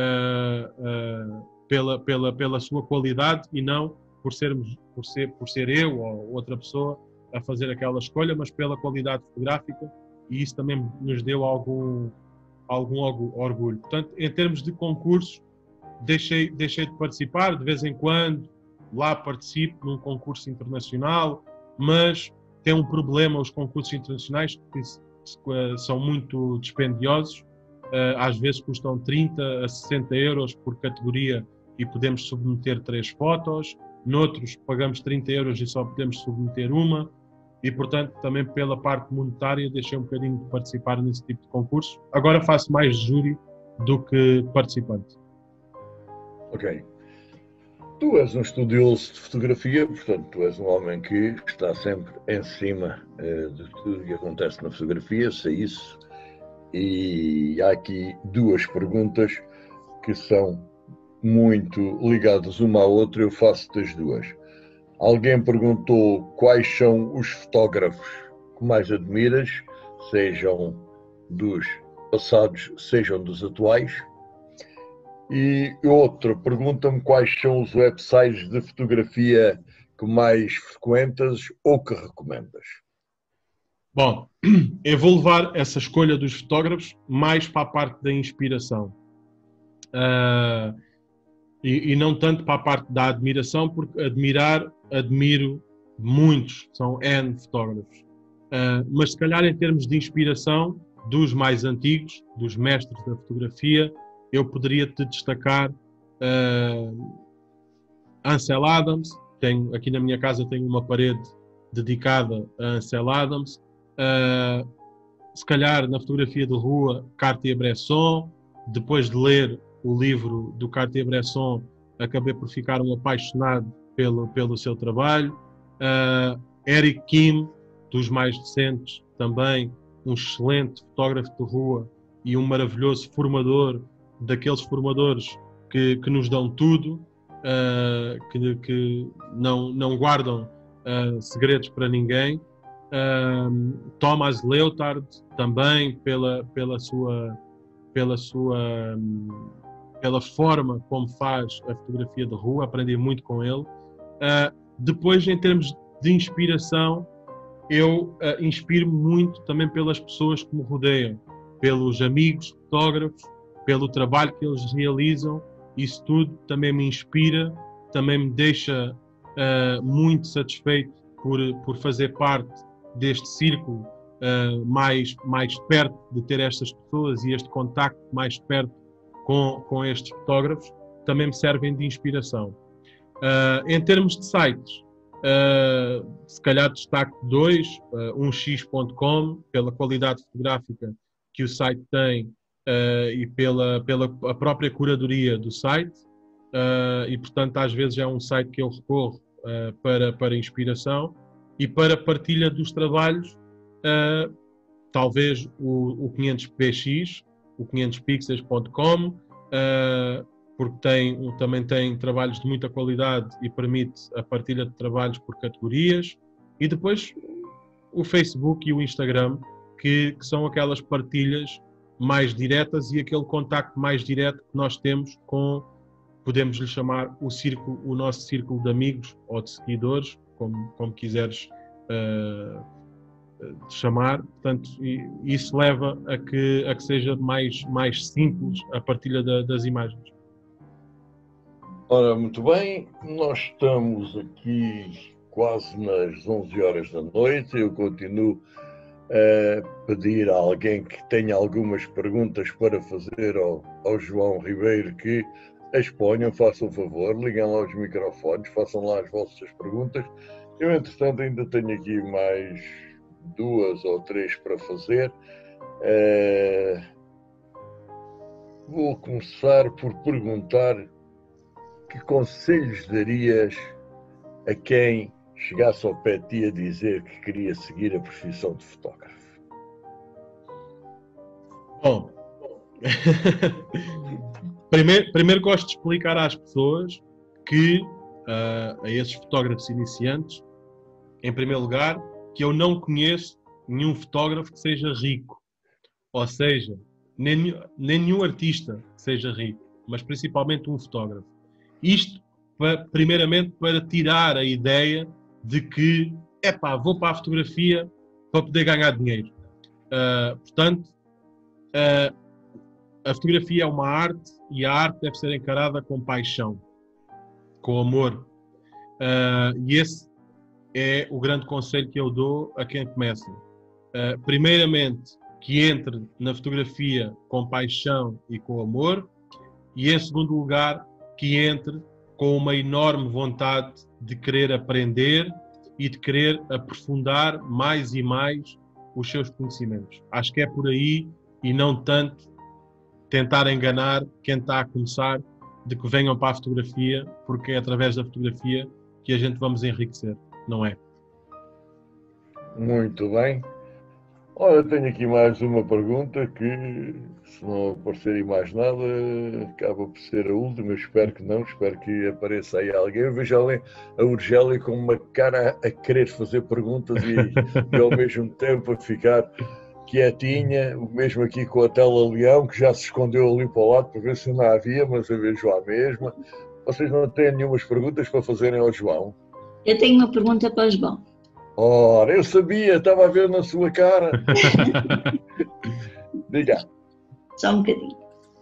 pela sua qualidade, e não por ser eu ou outra pessoa a fazer aquela escolha, mas pela qualidade fotográfica, e isso também nos deu algum orgulho. Portanto, em termos de concursos, deixei de participar. De vez em quando lá participo num concurso internacional, mas tem um problema os concursos internacionais, que são muito dispendiosos. Às vezes custam 30 a 60 euros por categoria e podemos submeter 3 fotos. Noutros pagamos 30 euros e só podemos submeter uma. E, portanto, também pela parte monetária deixei um bocadinho de participar nesse tipo de concurso. Agora faço mais júri do que participante. Ok. Tu és um estudioso de fotografia, portanto, tu és um homem que está sempre em cima de tudo que acontece na fotografia, sei isso. E há aqui 2 perguntas que são muito ligadas uma à outra, eu faço das 2. Alguém perguntou quais são os fotógrafos que mais admiras, sejam dos passados, sejam dos atuais. E outro pergunta-me quais são os websites de fotografia que mais frequentas ou que recomendas. Bom, eu vou levar essa escolha dos fotógrafos mais para a parte da inspiração. E não tanto para a parte da admiração, porque admiro muitos, são N fotógrafos. Mas se calhar em termos de inspiração, dos mais antigos, dos mestres da fotografia, eu poderia te destacar Ansel Adams. Aqui na minha casa tenho uma parede dedicada a Ansel Adams. Se calhar na fotografia de rua, Cartier-Bresson. Depois de ler o livro do Cartier-Bresson, acabei por ficar um apaixonado pelo seu trabalho. Eric Kim, dos mais recentes, também um excelente fotógrafo de rua e um maravilhoso formador, daqueles formadores que nos dão tudo, que não guardam segredos para ninguém. Thomas Leotard, também pela forma como faz a fotografia de rua, aprendi muito com ele. Depois, em termos de inspiração, eu inspiro-me muito também pelas pessoas que me rodeiam, pelos amigos fotógrafos, pelo trabalho que eles realizam. Isso tudo também me inspira, também me deixa muito satisfeito por fazer parte deste círculo mais perto, de ter estas pessoas e este contacto mais perto com estes fotógrafos, também me servem de inspiração. Em termos de sites, se calhar destaque 2, 1x.com, pela qualidade fotográfica que o site tem e pela a própria curadoria do site, e portanto às vezes é um site que eu recorro para inspiração. E para partilha dos trabalhos, talvez o 500px, o 500pixels.com, porque também tem trabalhos de muita qualidade e permite a partilha de trabalhos por categorias. E depois o Facebook e o Instagram, que são aquelas partilhas mais diretas e aquele contacto mais direto que nós temos com, podemos lhe chamar, o nosso círculo de amigos ou de seguidores, como quiseres chamar. Portanto, isso leva a que seja mais simples a partilha das imagens. Ora, muito bem, nós estamos aqui quase nas 11 horas da noite. Eu continuo a pedir a alguém que tenha algumas perguntas para fazer ao João Ribeiro que as ponham, façam um favor, liguem lá os microfones, façam lá as vossas perguntas. Eu, entretanto, ainda tenho aqui mais 2 ou 3 para fazer. Vou começar por perguntar: que conselhos darias a quem chegasse ao pé de ti a dizer que queria seguir a profissão de fotógrafo? Bom, primeiro gosto de explicar às pessoas que, a esses fotógrafos iniciantes, em primeiro lugar, que eu não conheço nenhum fotógrafo que seja rico. Ou seja, nenhum artista que seja rico, mas principalmente um fotógrafo. Isto, primeiramente, para tirar a ideia de que, vou para a fotografia para poder ganhar dinheiro. Portanto, a fotografia é uma arte e a arte deve ser encarada com paixão, com amor. E esse é o grande conselho que eu dou a quem começa. Primeiramente, que entre na fotografia com paixão e com amor, e em segundo lugar, que entre com uma enorme vontade de querer aprender e de querer aprofundar mais e mais os seus conhecimentos. Acho que é por aí, e não tanto tentar enganar quem está a começar de que venham para a fotografia, porque é através da fotografia que a gente vamos enriquecer, não é? Muito bem. Olha, tenho aqui mais uma pergunta que, se não aparecer mais nada, acaba por ser a última. Espero que não, espero que apareça aí alguém. Eu vejo ali a Urgélia com uma cara a querer fazer perguntas e ao mesmo tempo a ficar quietinha, o mesmo aqui com a Tela Leão, que já se escondeu ali para o lado para ver se não havia, mas eu vejo a mesma. Vocês não têm nenhumas perguntas para fazerem ao João? Eu tenho uma pergunta para o João. Ora, eu sabia, estava a ver na sua cara. Diga. Só um bocadinho.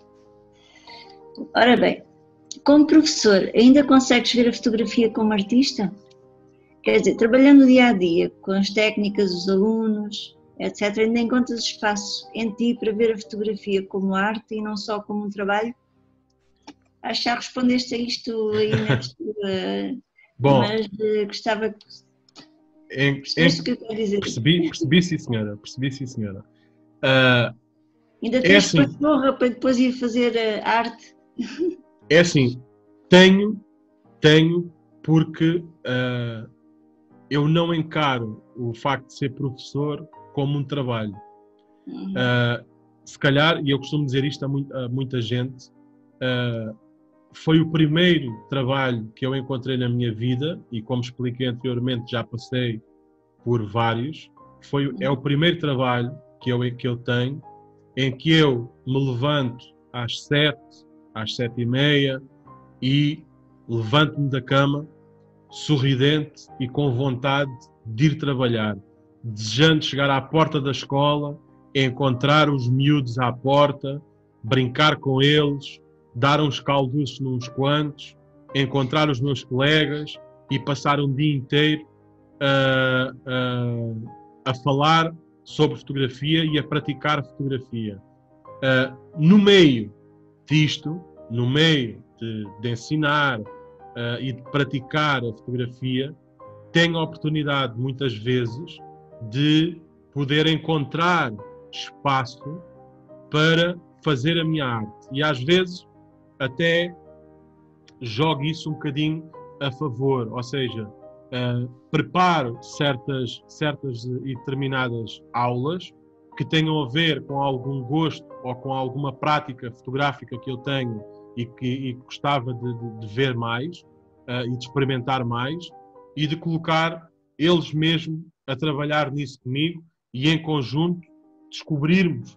Ora bem, como professor, ainda consegues ver a fotografia como artista? Quer dizer, trabalhando dia a dia com as técnicas dos alunos, etc., ainda encontras espaço em ti para ver a fotografia como arte e não só como um trabalho? Acho que já respondeste a isto aí na tua... Bom, mas gostava que... Percebeste o que eu quero dizer? Percebi, sim, senhora. Ainda tens pachorra para depois ir fazer arte? É assim, tenho, porque eu não encaro o facto de ser professor como um trabalho. Se calhar, e eu costumo dizer isto a muita gente, foi o primeiro trabalho que eu encontrei na minha vida, e como expliquei anteriormente, já passei por vários. É o primeiro trabalho que eu tenho, em que eu me levanto às 7, às 7h30 e levanto-me da cama sorridente e com vontade de ir trabalhar, desejando chegar à porta da escola, encontrar os miúdos à porta, brincar com eles, dar uns calduços nos quantos, encontrar os meus colegas e passar um dia inteiro a falar sobre fotografia e a praticar fotografia. No meio disto, no meio de ensinar e de praticar a fotografia, tenho a oportunidade muitas vezes de poder encontrar espaço para fazer a minha arte, e às vezes até jogo isso um bocadinho a favor, ou seja, preparo certas e determinadas aulas que tenham a ver com algum gosto ou com alguma prática fotográfica que eu tenho e que gostava de ver mais e de experimentar mais, e de colocar eles mesmos a trabalhar nisso comigo e em conjunto descobrirmos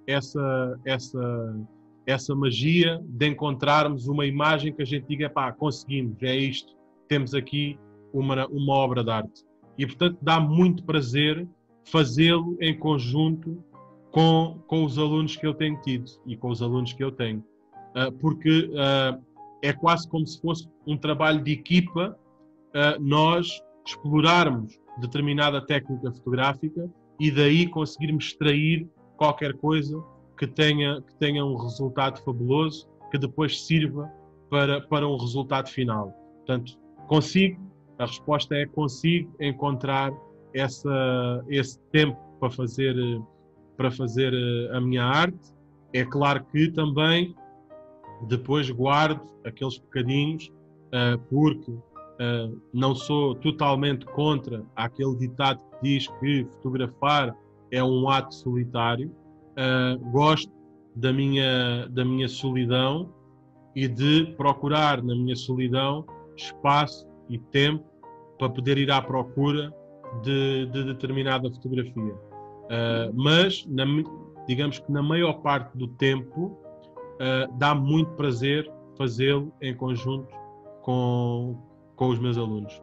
essa magia de encontrarmos uma imagem que a gente diga, pá, conseguimos, é isto, temos aqui uma obra de arte. E, portanto, dá muito prazer fazê-lo em conjunto com os alunos que eu tenho tido e com os alunos que eu tenho. Porque é quase como se fosse um trabalho de equipa, nós explorarmos determinada técnica fotográfica e daí conseguirmos extrair qualquer coisa que tenha um resultado fabuloso, que depois sirva para um resultado final. Portanto, a resposta é consigo encontrar esse tempo para fazer a minha arte. É claro que também depois guardo aqueles bocadinhos, porque não sou totalmente contra aquele ditado que diz que fotografar é um ato solitário. Gosto da minha solidão e de procurar na minha solidão espaço e tempo para poder ir à procura de determinada fotografia. Mas, digamos que na maior parte do tempo, dá muito prazer fazê-lo em conjunto com os meus alunos.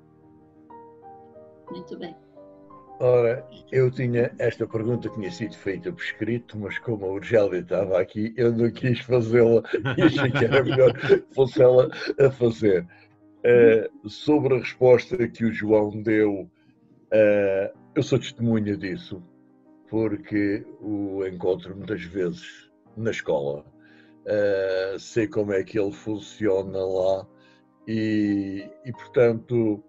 Muito bem. Ora, eu tinha esta pergunta que tinha sido feita por escrito, mas como a Urgélia estava aqui, eu não quis fazê-la e achei que era melhor que fosse ela a fazer. Sobre a resposta que o João deu, eu sou testemunha disso, porque o encontro muitas vezes na escola, sei como é que ele funciona lá e portanto,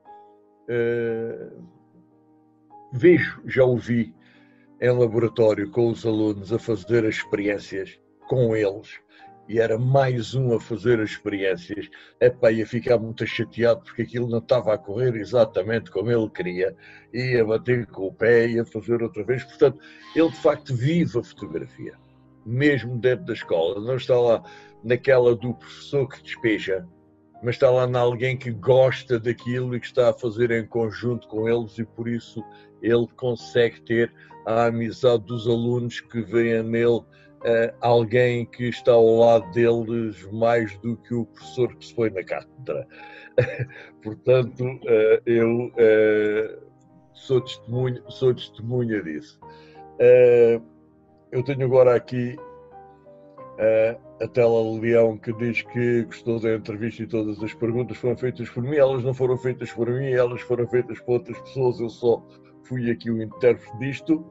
já ouvi em laboratório com os alunos a fazer as experiências com eles, e era mais um a fazer as experiências, ia ficar muito chateado porque aquilo não estava a correr exatamente como ele queria, ia bater com o pé, ia fazer outra vez. Portanto, ele de facto vive a fotografia, mesmo dentro da escola, não está lá naquela do professor que despeja, mas está lá em alguém que gosta daquilo e que está a fazer em conjunto com eles, e por isso ele consegue ter a amizade dos alunos que veem nele alguém que está ao lado deles mais do que o professor que se foi na cátedra. Portanto, eu sou testemunha disso. Eu tenho agora aqui a Tela Leão, que diz que gostou da entrevista e todas as perguntas foram feitas por mim. Elas não foram feitas por mim, elas foram feitas por outras pessoas, eu só fui aqui o intérprete disto.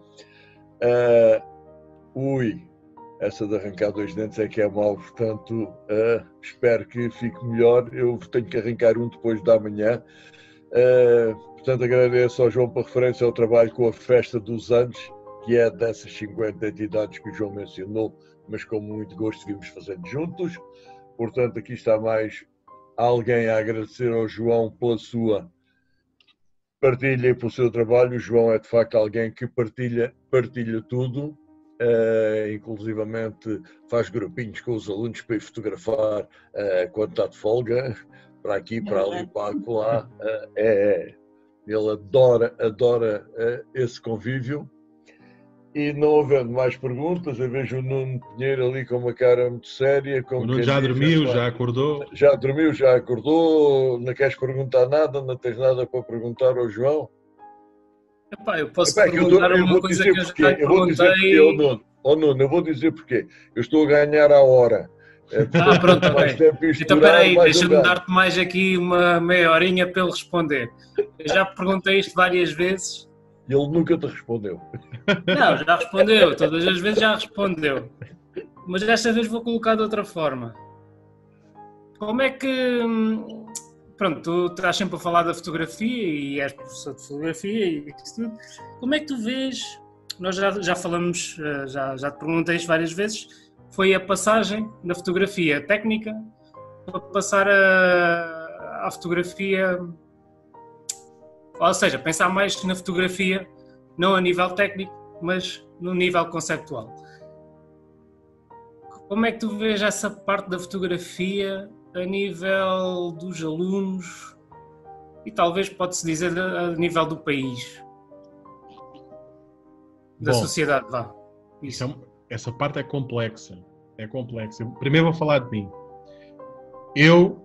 Essa de arrancar 2 dentes é que é mau, portanto espero que fique melhor. Eu tenho que arrancar um depois da manhã. Portanto, agradeço ao João por referência ao trabalho com a festa dos anos, que é dessas 50 entidades que o João mencionou, mas com muito gosto vimos fazendo juntos. Portanto, aqui está mais alguém a agradecer ao João pela sua partilha e pelo seu trabalho. O João é de facto alguém que partilha tudo, inclusivamente faz grupinhos com os alunos para ir fotografar quando está de folga, para aqui, para ali, para lá. Ele adora esse convívio. E não havendo mais perguntas, eu vejo o Nuno Pinheiro ali com uma cara muito séria. O Nuno já dormiu, já acordou. Já dormiu, já acordou. Não queres perguntar nada? Não tens nada para perguntar ao João? Eu posso perguntar uma coisa que eu já perguntei. Nuno, eu vou dizer porquê. Eu estou a ganhar a hora. Pronto, bem. Então, espera aí, deixa-me dar-te mais aqui uma meia horinha para ele responder. Eu já perguntei isto várias vezes. E ele nunca te respondeu. Não, já respondeu. Todas as vezes já respondeu. Mas desta vez vou colocar de outra forma. Como é que... Pronto, tu estás sempre a falar da fotografia e és professor de fotografia e isso tudo. Como é que tu vês... Nós já falamos, já te perguntei isto várias vezes, foi a passagem da fotografia técnica para passar à fotografia... Ou seja, pensar mais na fotografia, não a nível técnico, mas no nível conceptual. Como é que tu vês essa parte da fotografia a nível dos alunos e talvez pode-se dizer a nível do país, da sociedade? Vá. Essa parte é complexa. É complexa. Primeiro vou falar de mim. Eu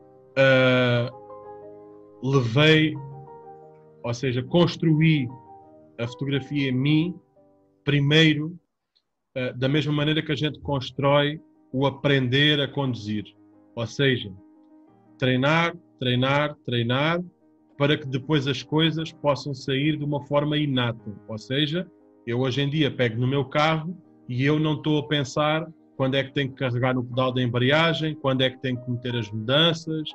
levei, ou seja, construí a fotografia em mim primeiro da mesma maneira que a gente constrói o aprender a conduzir. Ou seja, treinar, treinar, treinar, para que depois as coisas possam sair de uma forma inata. Ou seja, eu hoje em dia pego no meu carro e eu não estou a pensar quando é que tenho que carregar no pedal da embreagem, quando é que tenho que meter as mudanças.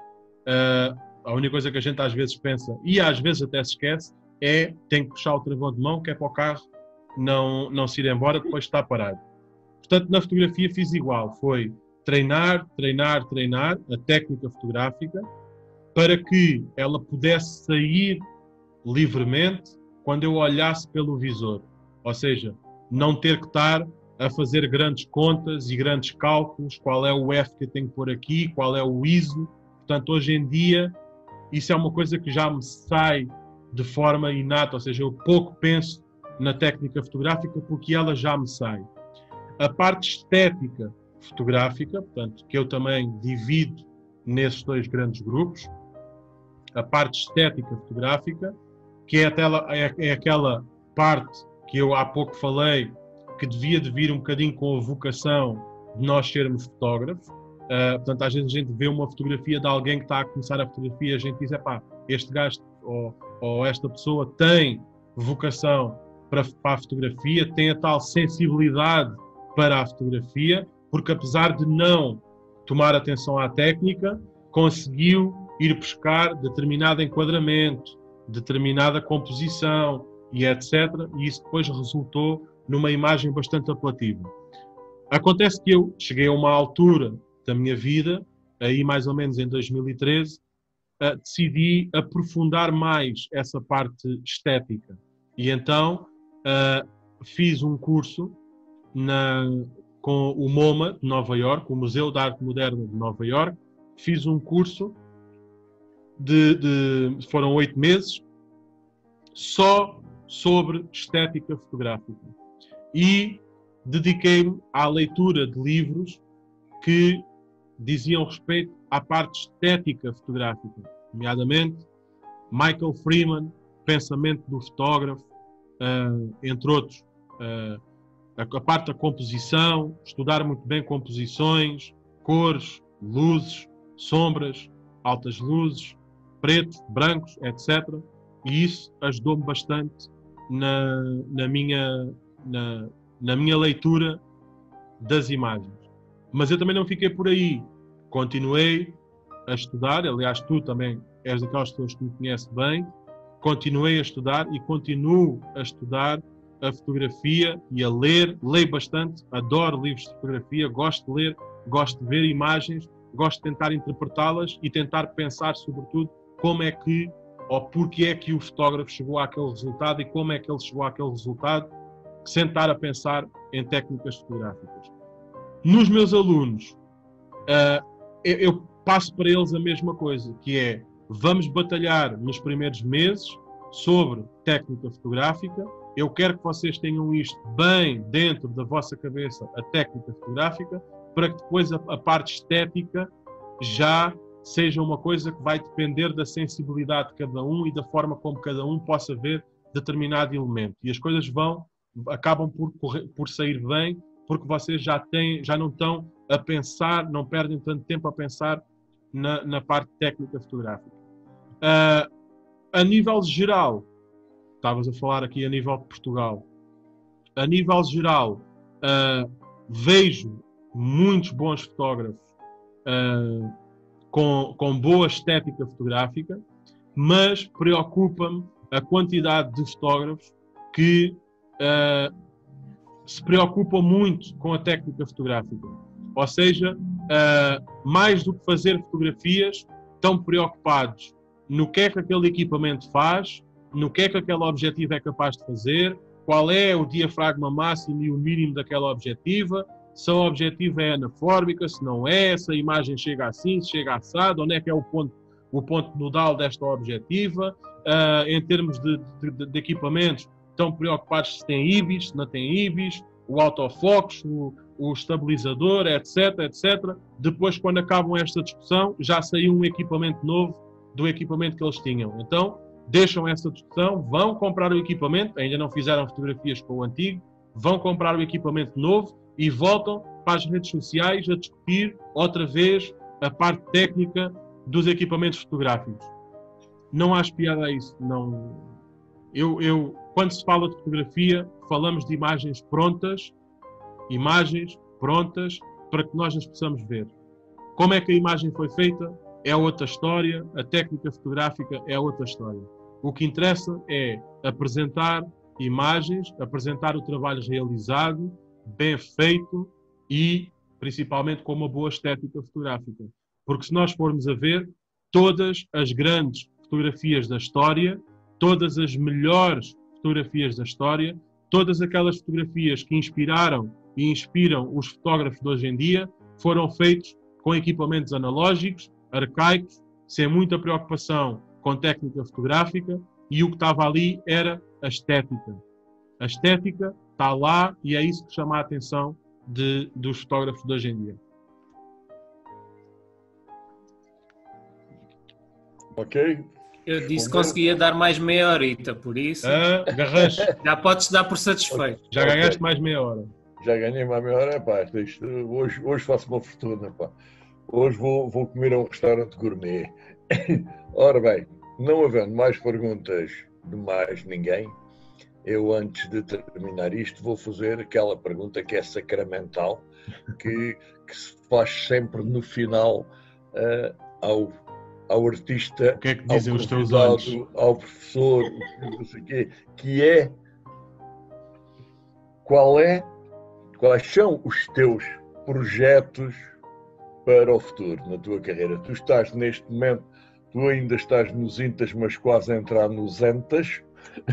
A única coisa que a gente às vezes pensa, e às vezes até se esquece, é tenho que puxar o travão de mão, que é para o carro não se ir embora depois de estar parado. Portanto, na fotografia fiz igual. Foi treinar, treinar, treinar a técnica fotográfica para que ela pudesse sair livremente quando eu olhasse pelo visor. Ou seja, não ter que estar a fazer grandes contas e grandes cálculos, qual é o F que eu tenho que pôr aqui, qual é o ISO. Portanto, hoje em dia, isso é uma coisa que já me sai de forma inata, ou seja, eu pouco penso na técnica fotográfica porque ela já me sai. A parte estética fotográfica, portanto, que eu também divido nesses dois grandes grupos, a parte estética fotográfica, que é aquela parte que eu há pouco falei, que devia de vir um bocadinho com a vocação de nós sermos fotógrafos. Portanto, às vezes a gente vê uma fotografia de alguém que está a começar a fotografia e a gente diz, este gajo ou esta pessoa tem vocação para a fotografia, tem a tal sensibilidade para a fotografia, porque apesar de não tomar atenção à técnica, conseguiu ir buscar determinado enquadramento, determinada composição e etc. E isso depois resultou numa imagem bastante apelativa. Acontece que eu cheguei a uma altura da minha vida, aí mais ou menos em 2013, decidi aprofundar mais essa parte estética. E então fiz um curso com o MoMA de Nova Iorque, o Museu de Arte Moderna de Nova Iorque. Fiz um curso foram 8 meses, só sobre estética fotográfica. E dediquei-me à leitura de livros que diziam respeito à parte estética fotográfica, nomeadamente Michael Freeman, Pensamento do Fotógrafo, entre outros. A parte da composição, estudar muito bem composições, cores, luzes, sombras, altas luzes, pretos, brancos, etc. E isso ajudou-me bastante na minha leitura das imagens. Mas eu também não fiquei por aí. Continuei a estudar, aliás, tu também és daquelas pessoas que me conhecem bem. Continuei a estudar e continuo a estudar a fotografia e a ler. Leio bastante, adoro livros de fotografia, gosto de ler, gosto de ver imagens, gosto de tentar interpretá-las e tentar pensar, sobretudo, como é que ou porque é que o fotógrafo chegou àquele resultado e como é que ele chegou àquele resultado, sem estar a pensar em técnicas fotográficas. Nos meus alunos, eu passo para eles a mesma coisa, que é, vamos batalhar nos primeiros meses sobre técnica fotográfica. Eu quero que vocês tenham isto bem dentro da vossa cabeça, a técnica fotográfica, para que depois a parte estética já seja uma coisa que vai depender da sensibilidade de cada um e da forma como cada um possa ver determinado elemento. E as coisas acabam por sair bem, porque vocês já não estão a pensar, não perdem tanto tempo a pensar na parte técnica fotográfica. A nível geral, estavas a falar aqui a nível de Portugal, a nível geral, vejo muitos bons fotógrafos com boa estética fotográfica, mas preocupa-me a quantidade de fotógrafos que se preocupam muito com a técnica fotográfica. Ou seja, mais do que fazer fotografias, estão preocupados no que é que aquele equipamento faz, no que é que aquele objetivo é capaz de fazer, qual é o diafragma máximo e o mínimo daquela objetiva, se a objetiva é anafórmica, se não é, se a imagem chega assim, se chega assado, onde é que é o ponto nodal desta objetiva, em termos de equipamentos, estão preocupados se tem IBIS, se não tem IBIS, o autofocus, o estabilizador, etc, etc. Depois, quando acabam esta discussão, já saiu um equipamento novo do equipamento que eles tinham. Então, deixam essa discussão, vão comprar o equipamento, ainda não fizeram fotografias com o antigo, vão comprar o equipamento novo e voltam para as redes sociais a discutir outra vez a parte técnica dos equipamentos fotográficos. Não há piada a isso. Não. Quando se fala de fotografia, falamos de imagens prontas para que nós as possamos ver. Como é que a imagem foi feita é outra história, a técnica fotográfica é outra história. O que interessa é apresentar imagens, apresentar o trabalho realizado, bem feito e principalmente com uma boa estética fotográfica. Porque se nós formos a ver, todas as grandes fotografias da história, todas as melhores fotografias da história, todas aquelas fotografias que inspiraram e inspiram os fotógrafos de hoje em dia, foram feitos com equipamentos analógicos, arcaicos, sem muita preocupação com técnica fotográfica, e o que estava ali era a estética. A estética está lá e é isso que chama a atenção dos fotógrafos de hoje em dia. Ok. Eu disse que conseguia dar mais meia horita, por isso Garrancho. já podes dar por satisfeito. Já ganhaste mais meia hora. Já ganhei mais meia hora, pá. Hoje faço uma fortuna, pá. Hoje vou comer a um restaurante gourmet. Ora bem, não havendo mais perguntas de mais ninguém, eu antes de terminar isto vou fazer aquela pergunta que é sacramental, que se faz sempre no final ao artista, o que é que dizem os teus olhos? Ao professor, não sei o quê, que é quais são os teus projetos para o futuro, na tua carreira? Tu estás neste momento, tu ainda estás nos intas, mas quase a entrar nos entas.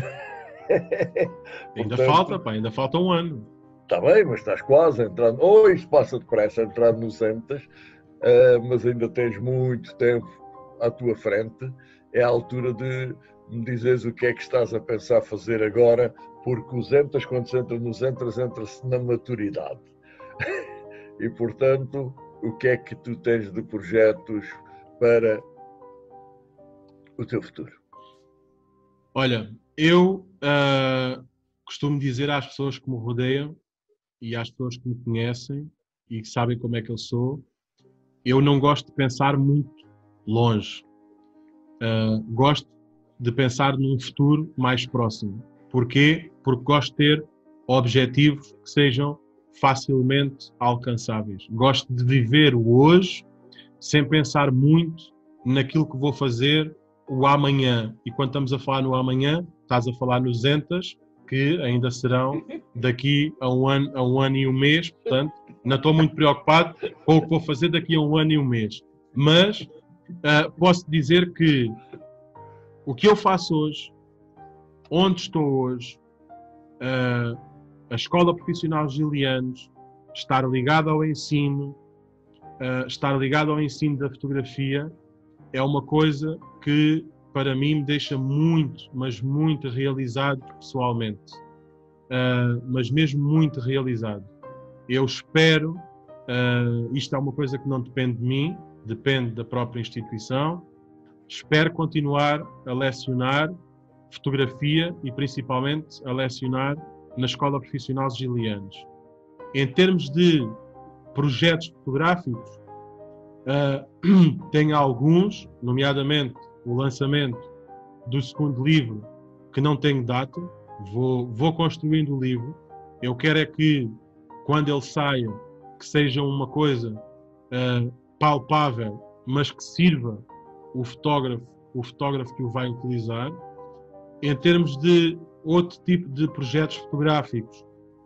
Ainda falta um ano. Está bem, mas estás quase a entrar. Isso passa depressa a entrar nos entas, mas ainda tens muito tempo à tua frente. É a altura de me dizeres o que é que estás a pensar fazer agora, porque os entas, quando se entra nos entas, entra-se na maturidade. E, portanto, o que é que tu tens de projetos para o teu futuro? Olha, eu costumo dizer às pessoas que me rodeiam e às pessoas que me conhecem e que sabem como é que eu sou, eu não gosto de pensar muito longe. Gosto de pensar num futuro mais próximo. Porquê? Porque gosto de ter objetivos que sejam facilmente alcançáveis. Gosto de viver o hoje sem pensar muito naquilo que vou fazer o amanhã. E quando estamos a falar no amanhã, estás a falar nos entas, que ainda serão daqui a um ano e um mês. Portanto, não estou muito preocupado com o que vou fazer daqui a um ano e um mês. Mas posso dizer que o que eu faço hoje, onde estou hoje, a Escola Profissional Gilianos, estar ligado ao ensino da fotografia, é uma coisa que para mim me deixa muito, mas muito realizado pessoalmente. Mas mesmo muito realizado. Eu espero, isto é uma coisa que não depende de mim, depende da própria instituição, espero continuar a lecionar fotografia e principalmente a lecionar na Escola Profissional Gilianos. Em termos de projetos fotográficos, tenho alguns, nomeadamente o lançamento do segundo livro, que não tenho data, vou construindo o livro. Eu quero é que, quando ele saia, que seja uma coisa palpável, mas que sirva o fotógrafo que o vai utilizar. Em termos de outro tipo de projetos fotográficos,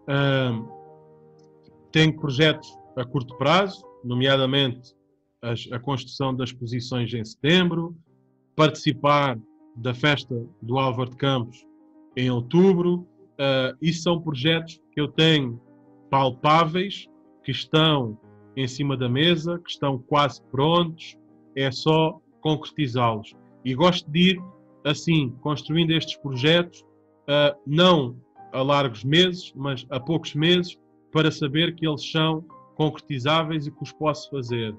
tenho projetos a curto prazo, nomeadamente a construção das exposições em setembro, participar da festa do Álvaro de Campos em outubro, Isso são projetos que eu tenho palpáveis, que estão em cima da mesa, que estão quase prontos, é só concretizá-los. E gosto de ir, assim, construindo estes projetos, não a largos meses, mas a poucos meses, para saber que eles são concretizáveis e que os posso fazer.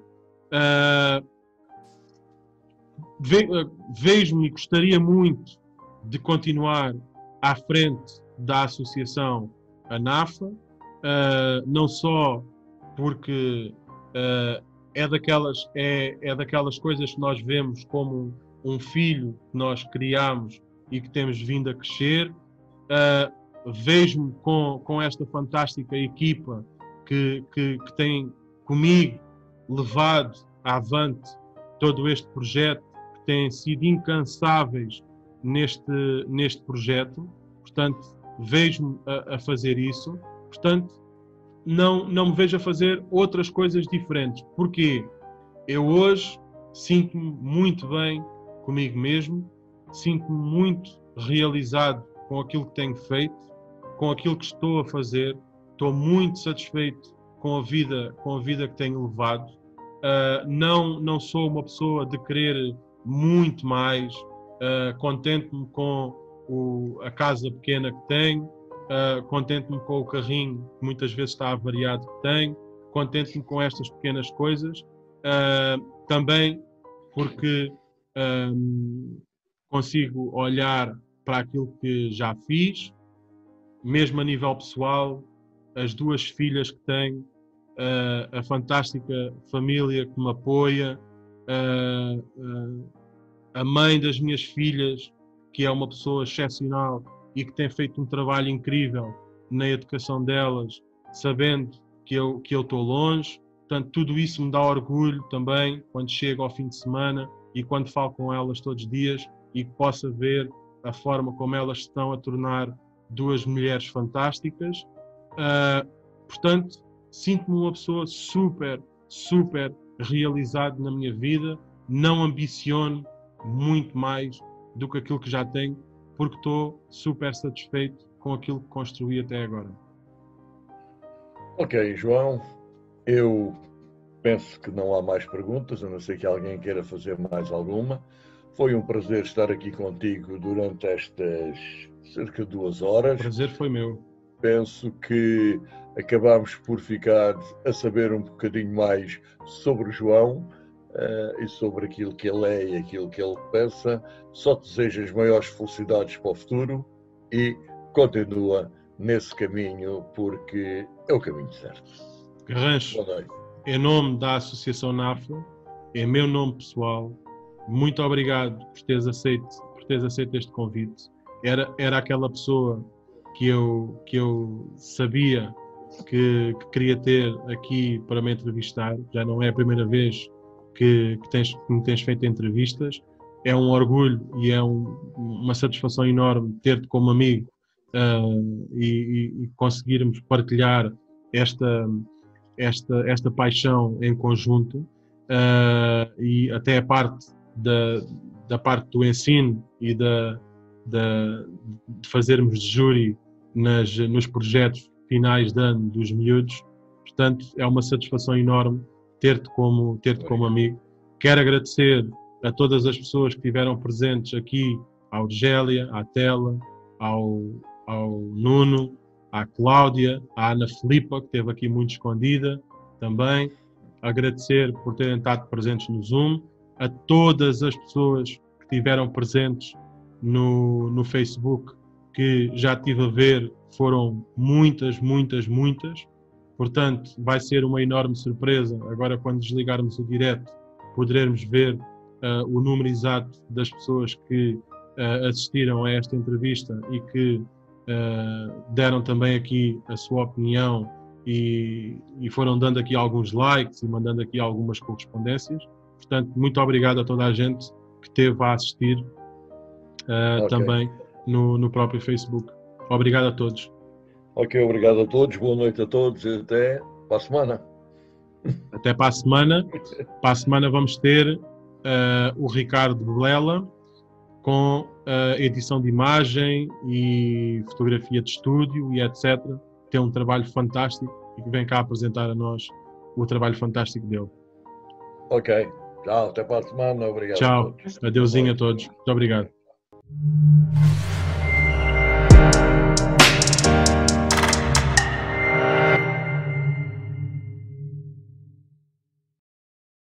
Vejo-me e gostaria muito de continuar à frente da associação ANAFA, não só porque é daquelas coisas que nós vemos como um filho que nós criamos e que temos vindo a crescer. Vejo-me com esta fantástica equipa que tem comigo levado avante todo este projeto, que têm sido incansáveis neste projeto. Portanto, vejo-me a fazer isso. Portanto, não me vejo a fazer outras coisas diferentes. Porquê? Eu hoje sinto-me muito bem comigo mesmo, sinto-me muito realizado com aquilo que tenho feito, com aquilo que estou a fazer. Estou muito satisfeito com a vida que tenho levado. Não sou uma pessoa de querer muito mais. Contento-me com a casa pequena que tenho, contento-me com o carrinho que muitas vezes está avariado que tenho, contento-me com estas pequenas coisas, também porque consigo olhar para aquilo que já fiz, mesmo a nível pessoal, as 2 filhas que tenho, a fantástica família que me apoia, a mãe das minhas filhas, que é uma pessoa excepcional e que tem feito um trabalho incrível na educação delas, sabendo que eu estou longe. Portanto, tudo isso me dá orgulho também quando chego ao fim de semana e quando falo com elas todos os dias e que possa ver a forma como elas se estão a tornar 2 mulheres fantásticas. Portanto, sinto-me uma pessoa super realizado na minha vida. Não ambiciono muito mais do que aquilo que já tenho, porque estou super satisfeito com aquilo que construí até agora. Ok, João, eu penso que não há mais perguntas, a não ser que alguém queira fazer mais alguma. Foi um prazer estar aqui contigo durante estas cerca de 2 horas. O prazer foi meu. Penso que acabámos por ficar a saber um bocadinho mais sobre o João e sobre aquilo que ele é e aquilo que ele pensa. Só te desejo as maiores felicidades para o futuro e continua nesse caminho, porque é o caminho certo. Garrancho, em nome da Associação NAFA, em meu nome pessoal, muito obrigado por teres aceito este convite. Era aquela pessoa que eu sabia que queria ter aqui para me entrevistar. Já não é a primeira vez que me tens feito entrevistas. É um orgulho e é uma satisfação enorme ter-te como amigo e conseguirmos partilhar esta paixão em conjunto, e até a parte da parte do ensino e de fazermos de júri nos projetos finais de ano dos miúdos. Portanto, é uma satisfação enorme ter-te como amigo. Quero agradecer a todas as pessoas que estiveram presentes aqui, à Urgélia, à Tela, ao Nuno, à Cláudia, à Ana Filipa, que esteve aqui muito escondida também. Agradecer por terem estado presentes no Zoom, a todas as pessoas que estiveram presentes no Facebook, que já estive a ver, foram muitas. Portanto, vai ser uma enorme surpresa, agora quando desligarmos o direto, poderemos ver o número exato das pessoas que assistiram a esta entrevista e que deram também aqui a sua opinião e foram dando aqui alguns likes e mandando aqui algumas correspondências. Portanto, muito obrigado a toda a gente que esteve a assistir também no próprio Facebook. Obrigado a todos. Ok, obrigado a todos, boa noite a todos e até para a semana. Até para a semana. Para a semana vamos ter o Ricardo Belela com a edição de imagem e fotografia de estúdio e etc. Tem um trabalho fantástico e que vem cá apresentar a nós o trabalho fantástico dele. Ok. Tchau, até para a semana. Obrigado Tchau. a todos. Adeusinho a todos. Muito obrigado.